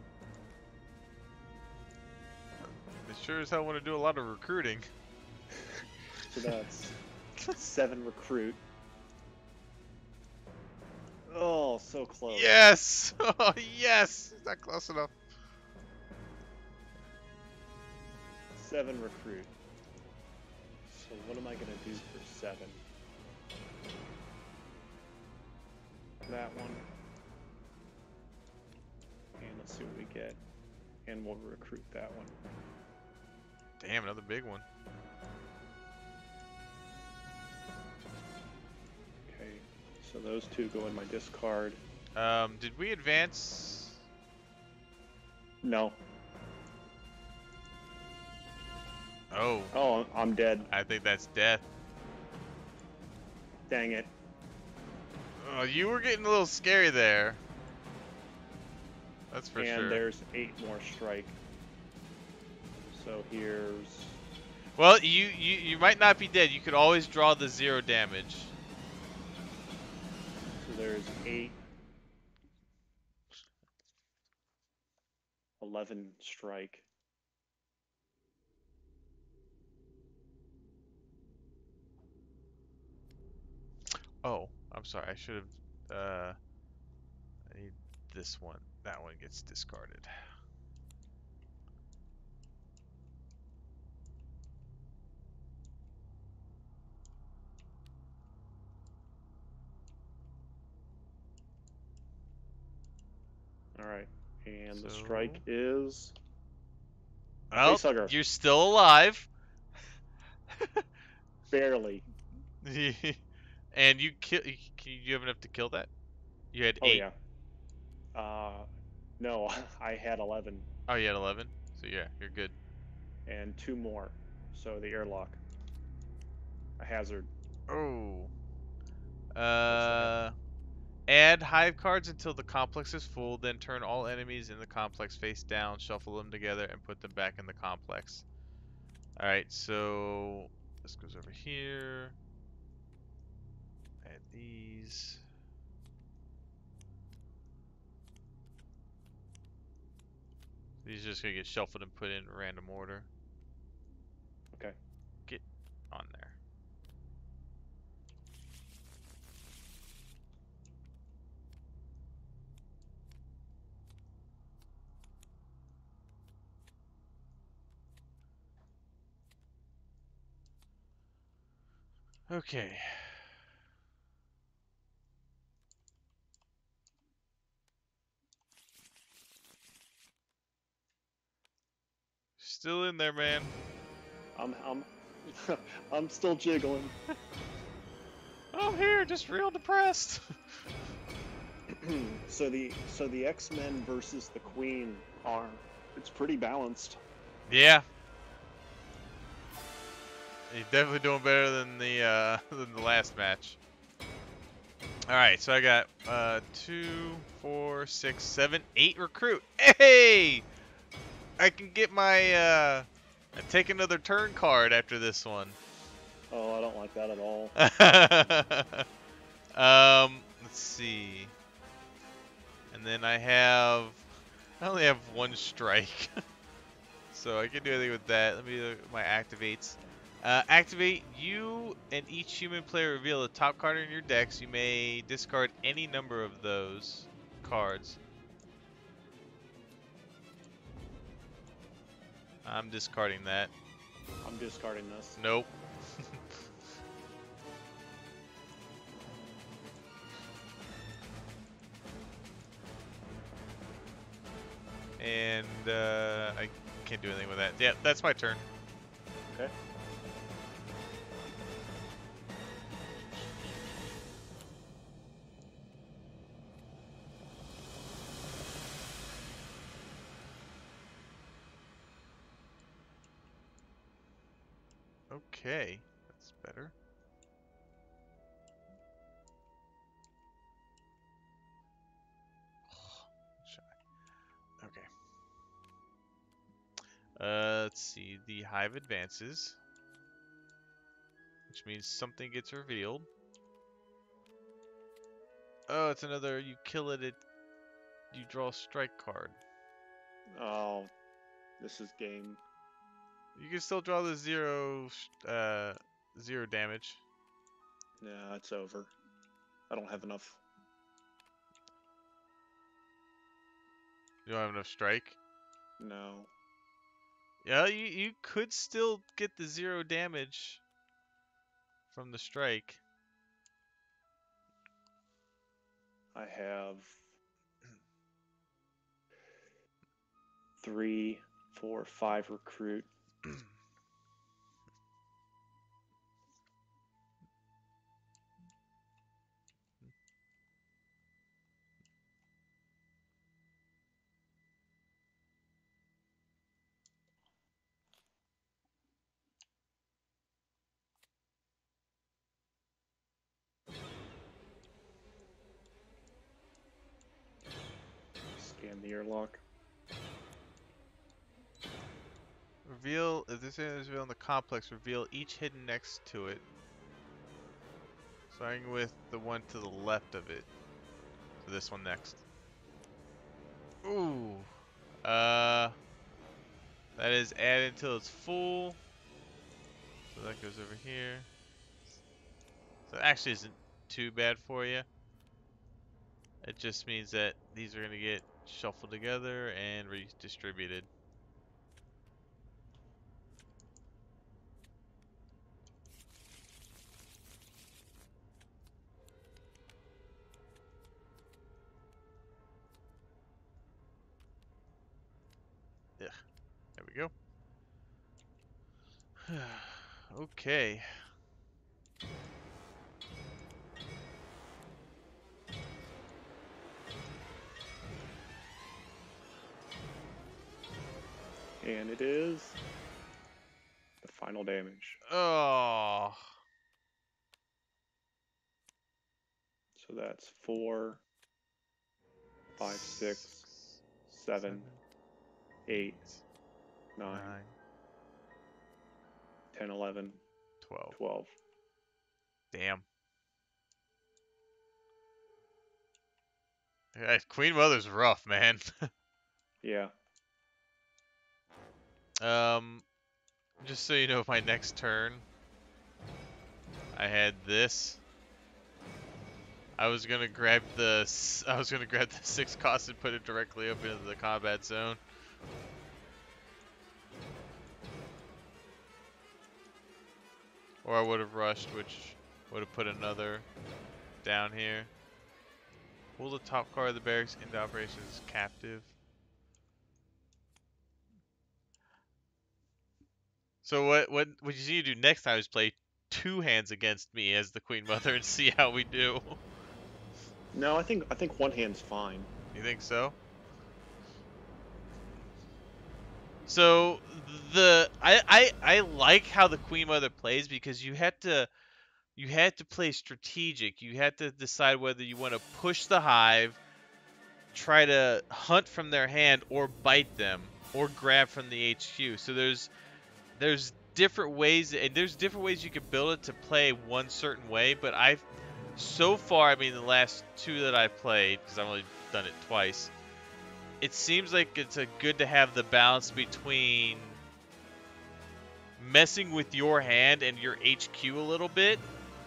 They sure as hell want to do a lot of recruiting. So that's 7 recruit. Oh, so close. Yes! Oh, yes! It's not close enough. 7 recruit. So what am I going to do for 7? That one. And let's see what we get. And we'll recruit that one. Damn, another big one. Okay, so those 2 go in my discard. Did we advance? No. Oh. Oh, I'm dead. I think that's death. Dang it. Oh, you were getting a little scary there. That's for and sure. there's 8 more strike. So here's... Well, you might not be dead. You could always draw the 0 damage. So there's 8, 11 strike. Oh, I'm sorry. I should have. I need this one. That one gets discarded. All right, and the So- strike is... Well, Facehugger. you're still alive. Barely. And you kill. You have enough to kill that? You had Oh 8. yeah. No, I had 11. Oh, you had 11. So yeah, you're good. And 2 more. So the airlock. A hazard. Oh. Add hive cards until the complex is full, then turn all enemies in the complex face down, shuffle them together, and put them back in the complex. Alright, so this goes over here. Add these. These are just gonna get shuffled and put in random order. Okay. Get on there. Okay. Still in there, man. I'm I'm still jiggling. I'm here, just real depressed. So the X-Men versus the Queen it's pretty balanced. Yeah. He's definitely doing better than the last match. Alright, so I got 2, 4, 6, 7, 8 recruit. Hey! I can get my take another turn card after this one. Oh, I don't like that at all. Let's see. And then I only have 1 strike. So I can do anything with that. Let me look at my activates. Activate, you and each human player reveal the top card in your decks. You may discard any number of those cards. I'm discarding that. I'm discarding this. Nope. And I can't do anything with that. Yeah, that's my turn. Okay. Okay, that's better. Okay. Let's see. The hive advances, which means something gets revealed. Oh, it's another. You kill it. You draw a strike card. Oh, this is game. You can still draw the 0 damage. Yeah, it's over. I don't have enough. You don't have enough strike? No. Yeah, you could still get the 0 damage from the strike. I have 3, 4, 5 recruit. Scan the airlock. Reveal, if this is revealed in the complex, reveal each hidden next to it. Starting with the one to the left of it. So this one next. Ooh. That is added until it's full. So that goes over here. So it actually isn't too bad for you. It just means that these are going to get shuffled together and redistributed. Yeah, there we go. Okay. And it is the final damage. Oh. So that's 4, 5, 6, 7, 8, 9, 10, 11, 12. Damn. Yeah, Queen Mother's rough, man. Yeah. Just so you know, my next turn, I had this. I was gonna grab the 6 cost and put it directly up into the combat zone. Or I would have rushed, which would have put another down here. Pull the top card of the barracks into operations captive. So what you need to do next time is play 2 hands against me as the Queen Mother and see how we do. No, I think one hand's fine. You think so? So I like how the Queen Mother plays because you had to play strategic. You had to decide whether you want to push the hive, try to hunt from their hand, or bite them, or grab from the HQ. So there's different ways, and there's different ways you could build it to play one certain way. But so far, I mean, the last 2 that I played, because I've only done it twice, it seems like it's good to have the balance between messing with your hand and your HQ a little bit,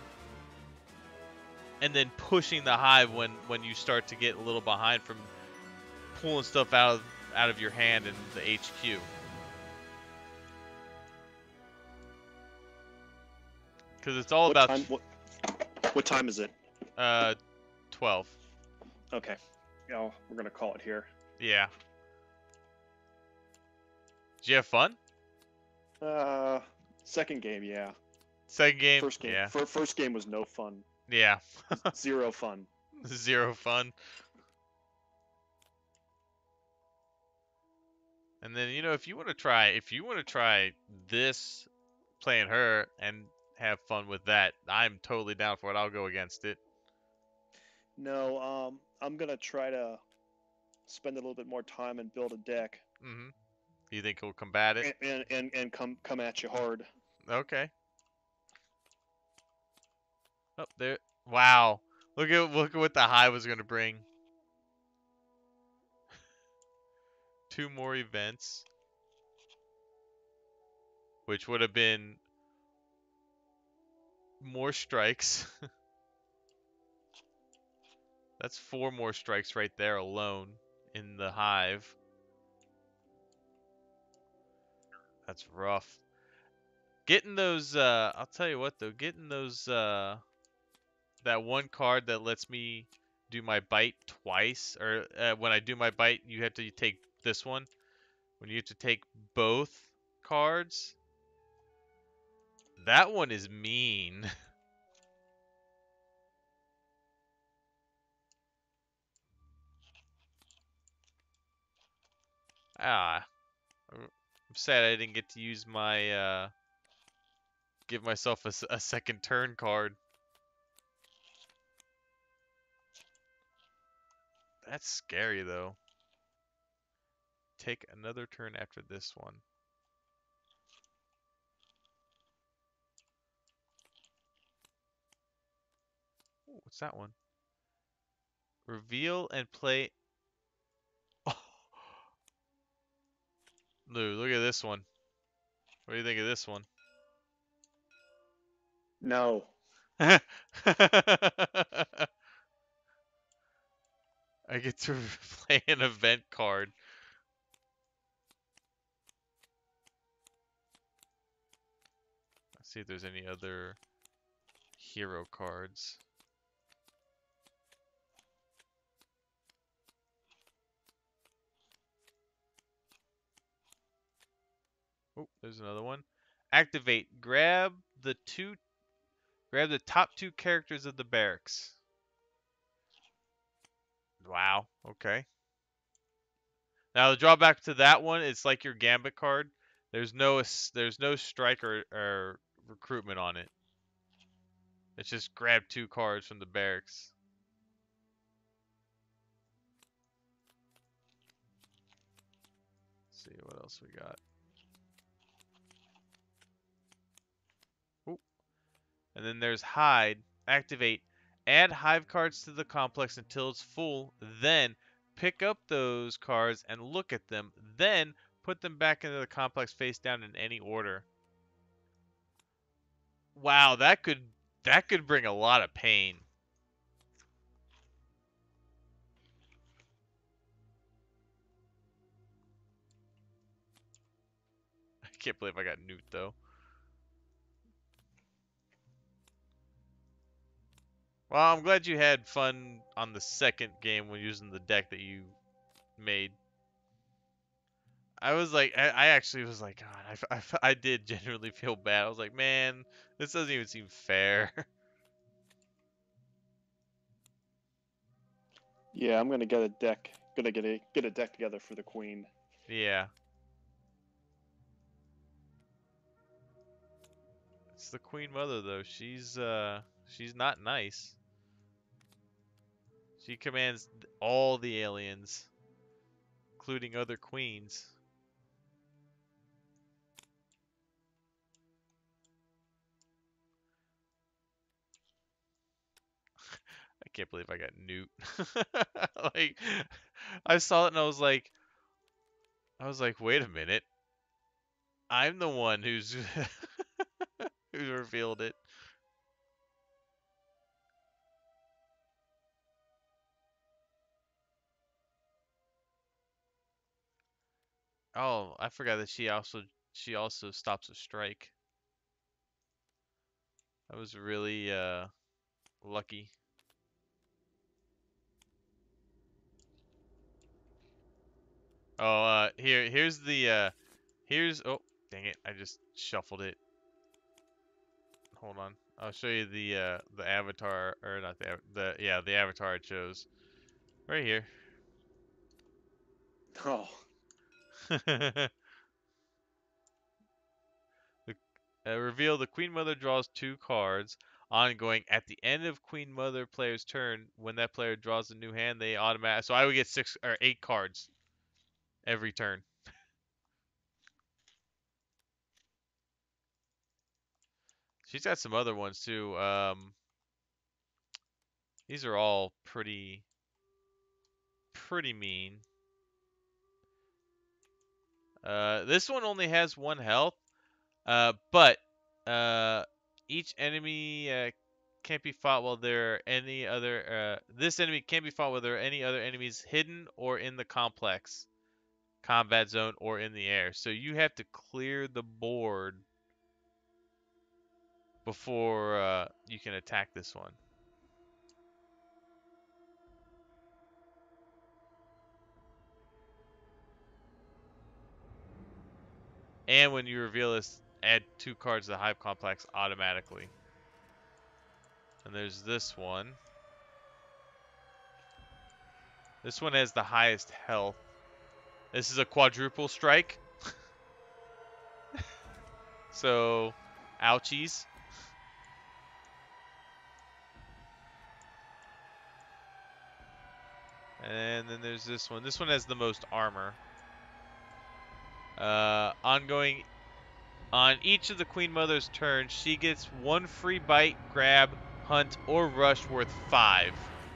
and then pushing the hive when you start to get a little behind from pulling stuff out of your hand and the HQ. Because it's all about... What time is it? 12. Okay. Yeah, we're going to call it here. Yeah. Did you have fun? Second game, yeah. Second game? First game. Yeah. First game was no fun. Yeah. 0 fun. 0 fun. And then, you know, if you want to try this, playing her, and have fun with that, I'm totally down for it. I'll go against it. No, I'm gonna try to spend a little bit more time and build a deck. Mm-hmm. You think he'll combat it? And come at you hard. Okay. Oh, there. Wow. Look at what the hive was gonna bring. 2 more events, which would have been more strikes. That's 4 more strikes right there alone in the hive. That's rough. Getting those, I'll tell you what though, getting those, that one card that lets me do my bite twice, or when I do my bite, you have to take this one. When you have to take both cards, that one is mean. I'm sad I didn't get to use my, give myself a second turn card. That's scary though. take another turn after this one. Ooh, what's that one? Reveal and play. Oh. Lou, look at this one. What do you think of this one? No. I get to play an event card. Let's see if there's any other hero cards. Oh, there's another one. Activate. Grab the top 2 characters of the barracks. Wow. Okay. Now the drawback to that one, it's like your Gambit card. There's no strike or recruitment on it. It's just grab 2 cards from the barracks. Let's see what else we got. Ooh. And then there's hide. Activate. Add hive cards to the complex until it's full. Then pick up those cards and look at them. Then put them back into the complex face down in any order. Wow, that could bring a lot of pain. I can't believe I got nuked though. Well, I'm glad you had fun on the second game when using the deck that you made. I was like, I actually was like, God, I did genuinely feel bad. I was like, man, this doesn't even seem fair. Yeah, I'm gonna get a deck. Gonna get a deck together for the queen. Yeah. It's the Queen Mother though. She's not nice. She commands all the aliens, including other queens. I can't believe I got nuked. Like, I saw it and I was like, wait a minute. I'm the one who's who revealed it. Oh, I forgot that she also stops a strike. I was really lucky. Oh, here's oh, dang it. I just shuffled it. Hold on. I'll show you the avatar, or not the avatar I chose. Right here. Oh. Reveal the Queen Mother draws 2 cards. Ongoing at the end of Queen Mother player's turn, when that player draws a new hand, they automatically. So I would get 6 or 8 cards every turn. She's got some other ones too. These are all pretty mean. This one only has 1 health. But each enemy can't be fought while there are any other. This enemy can't be fought while there are any other enemies hidden or in the complex, combat zone, or in the air. So you have to clear the board before you can attack this one. And when you reveal this, add 2 cards to the Hive Complex automatically. And there's this one. This one has the highest health. This is a quadruple strike. So, ouchies. And then there's this one. This one has the most armor. Ongoing. On each of the Queen Mother's turns, she gets 1 free bite, grab, hunt, or rush worth 5.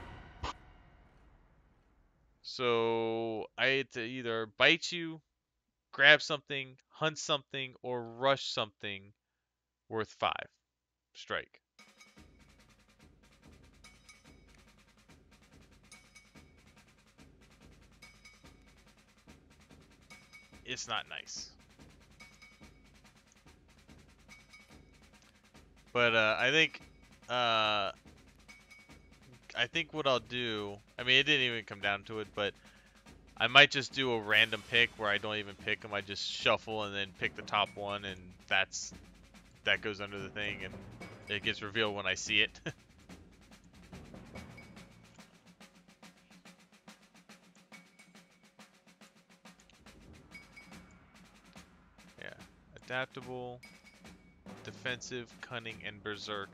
So I had to either bite you, grab something, hunt something, or rush something worth 5 strike. It's not nice. But I think what I'll do, I mean, it didn't even come down to it, but I might just do a random pick where I don't even pick them. I just shuffle and then pick the top one, and that goes under the thing, and it gets revealed when I see it. Yeah, adaptable, defensive, cunning, and berserk.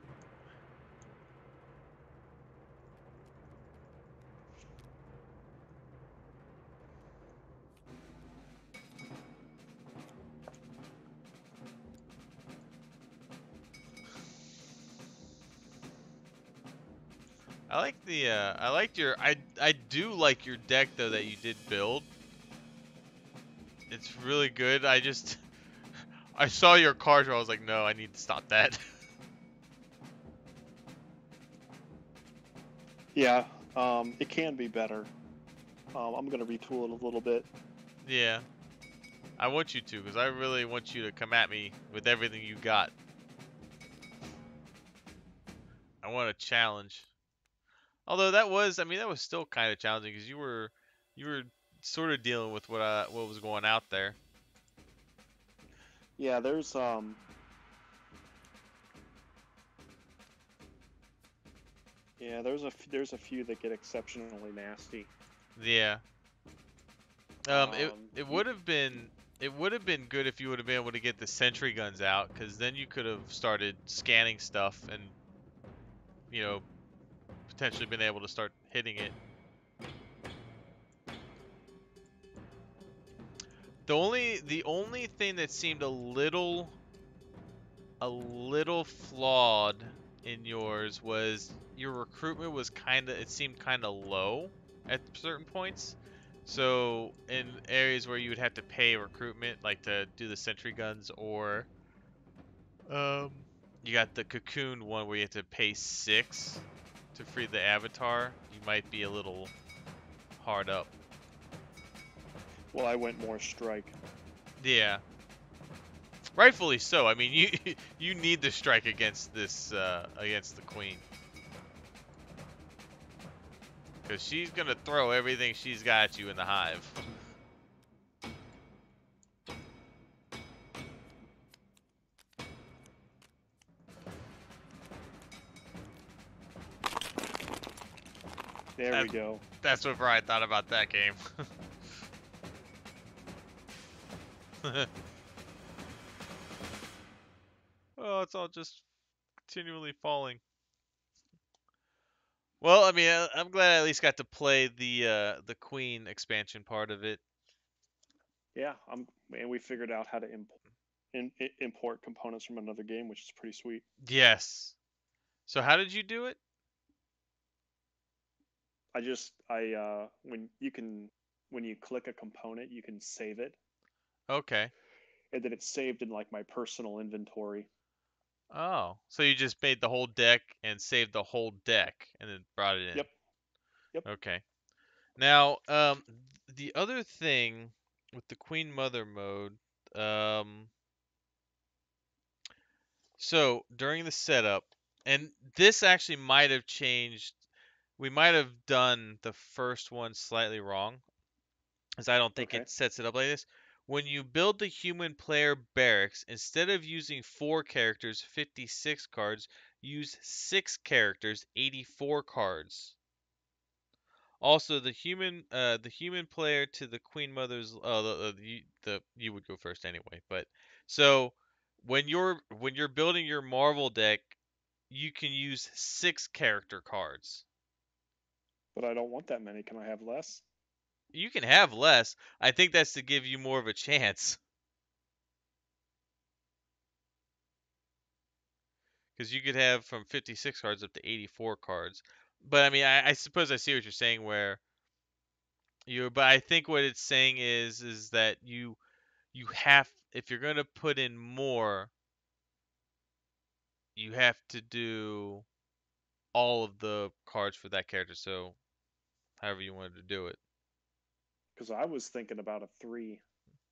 I do like your deck though that you did build. It's really good. I saw your cards where I was like, no, I need to stop that. Yeah, it can be better. I'm gonna retool it a little bit. Yeah, I want you to, because I really want you to come at me with everything you got. I want a challenge. Although that was still kind of challenging because you were sort of dealing with what was going out there. Yeah, there's a few that get exceptionally nasty. Yeah. It would have been good if you would have been able to get the sentry guns out, because then you could have started scanning stuff and potentially been able to start hitting it. The only thing that seemed a little flawed in yours was your recruitment was seemed kind of low at certain points. So in areas where you would have to pay recruitment, like to do the sentry guns, or you got the cocoon one where you have to pay 6 to free the avatar, you might be a little hard up. Well, I went more strike. Yeah. Rightfully so. I mean, you need the strike against this against the queen, because she's gonna throw everything she's got at you in the hive. There we go. That's what Brian thought about that game. Oh, it's all just continually falling. Well, I mean, I'm glad I at least got to play the Queen expansion part of it. Yeah, and we figured out how to import components from another game, which is pretty sweet. Yes. So how did you do it? When you click a component, you can save it. Okay. And then it's saved in like my personal inventory. Oh, so you just made the whole deck and saved the whole deck and then brought it in. Yep. Okay. Now, the other thing with the Queen Mother mode, so during the setup, and this actually might have changed. We might have done the first one slightly wrong, because I don't think it sets it up like this. When you build the human player barracks, instead of using 4 characters, 56 cards, use 6 characters, 84 cards. Also, the human player to the Queen Mother's, you would go first anyway. But so when you're building your Marvel deck, you can use 6 character cards. But I don't want that many. Can I have less? You can have less. I think that's to give you more of a chance. Because you could have from 56 cards up to 84 cards. But I mean, I suppose I see what you're saying where but I think what it's saying is that you have, if you're gonna put in more, you have to do all of the cards for that character. So however you wanted to do it. Because I was thinking about a 3.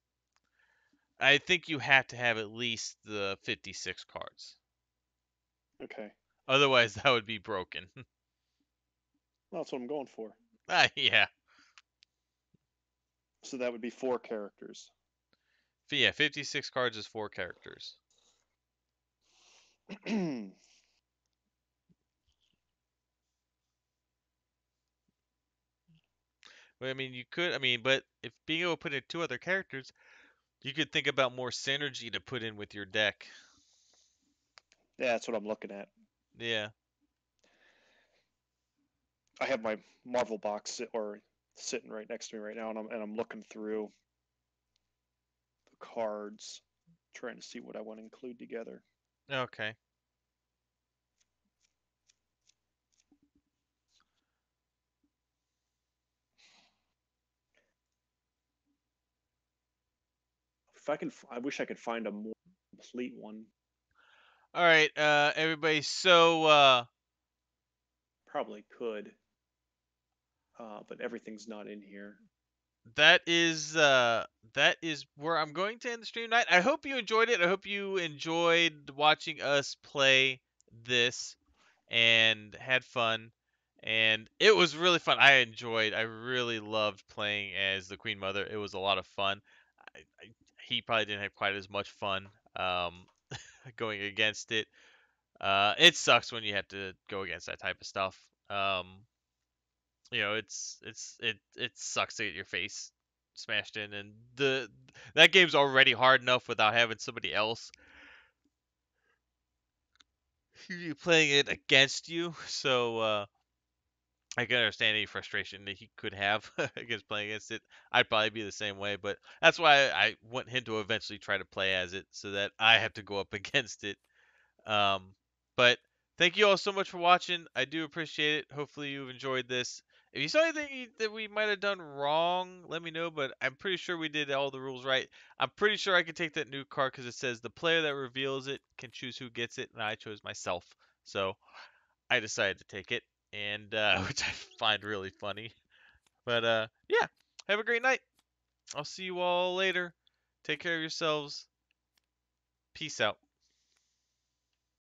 I think you have to have at least the 56 cards. Okay. Otherwise, that would be broken. Well, that's what I'm going for. Yeah. So that would be 4 characters. But yeah, 56 cards is 4 characters. But I mean, you could. I mean, but if being able to put in 2 other characters, you could think about more synergy to put in with your deck. Yeah, that's what I'm looking at. Yeah. I have my Marvel box sitting right next to me right now, and I'm looking through the cards, trying to see what I want to include together. Okay. I wish I could find a more complete one. All right, everybody. So probably could, but everything's not in here. That is where I'm going to end the stream tonight. I hope you enjoyed it. I hope you enjoyed watching us play this and had fun. And it was really fun. I really loved playing as the Queen Mother. It was a lot of fun. He probably didn't have quite as much fun going against it. It sucks when you have to go against that type of stuff. It sucks to get your face smashed in, and that game's already hard enough without having somebody else playing it against you. So I can understand any frustration that he could have against playing against it. I'd probably be the same way, but that's why I want him to eventually try to play as it, so that I have to go up against it. But thank you all so much for watching. I do appreciate it. Hopefully you've enjoyed this. If you saw anything that we might have done wrong, let me know, but I'm pretty sure we did all the rules right. I'm pretty sure I could take that new card because it says the player that reveals it can choose who gets it, and I chose myself. So I decided to take it, and which I find really funny. But yeah, have a great night. I'll see you all later. Take care of yourselves. Peace out.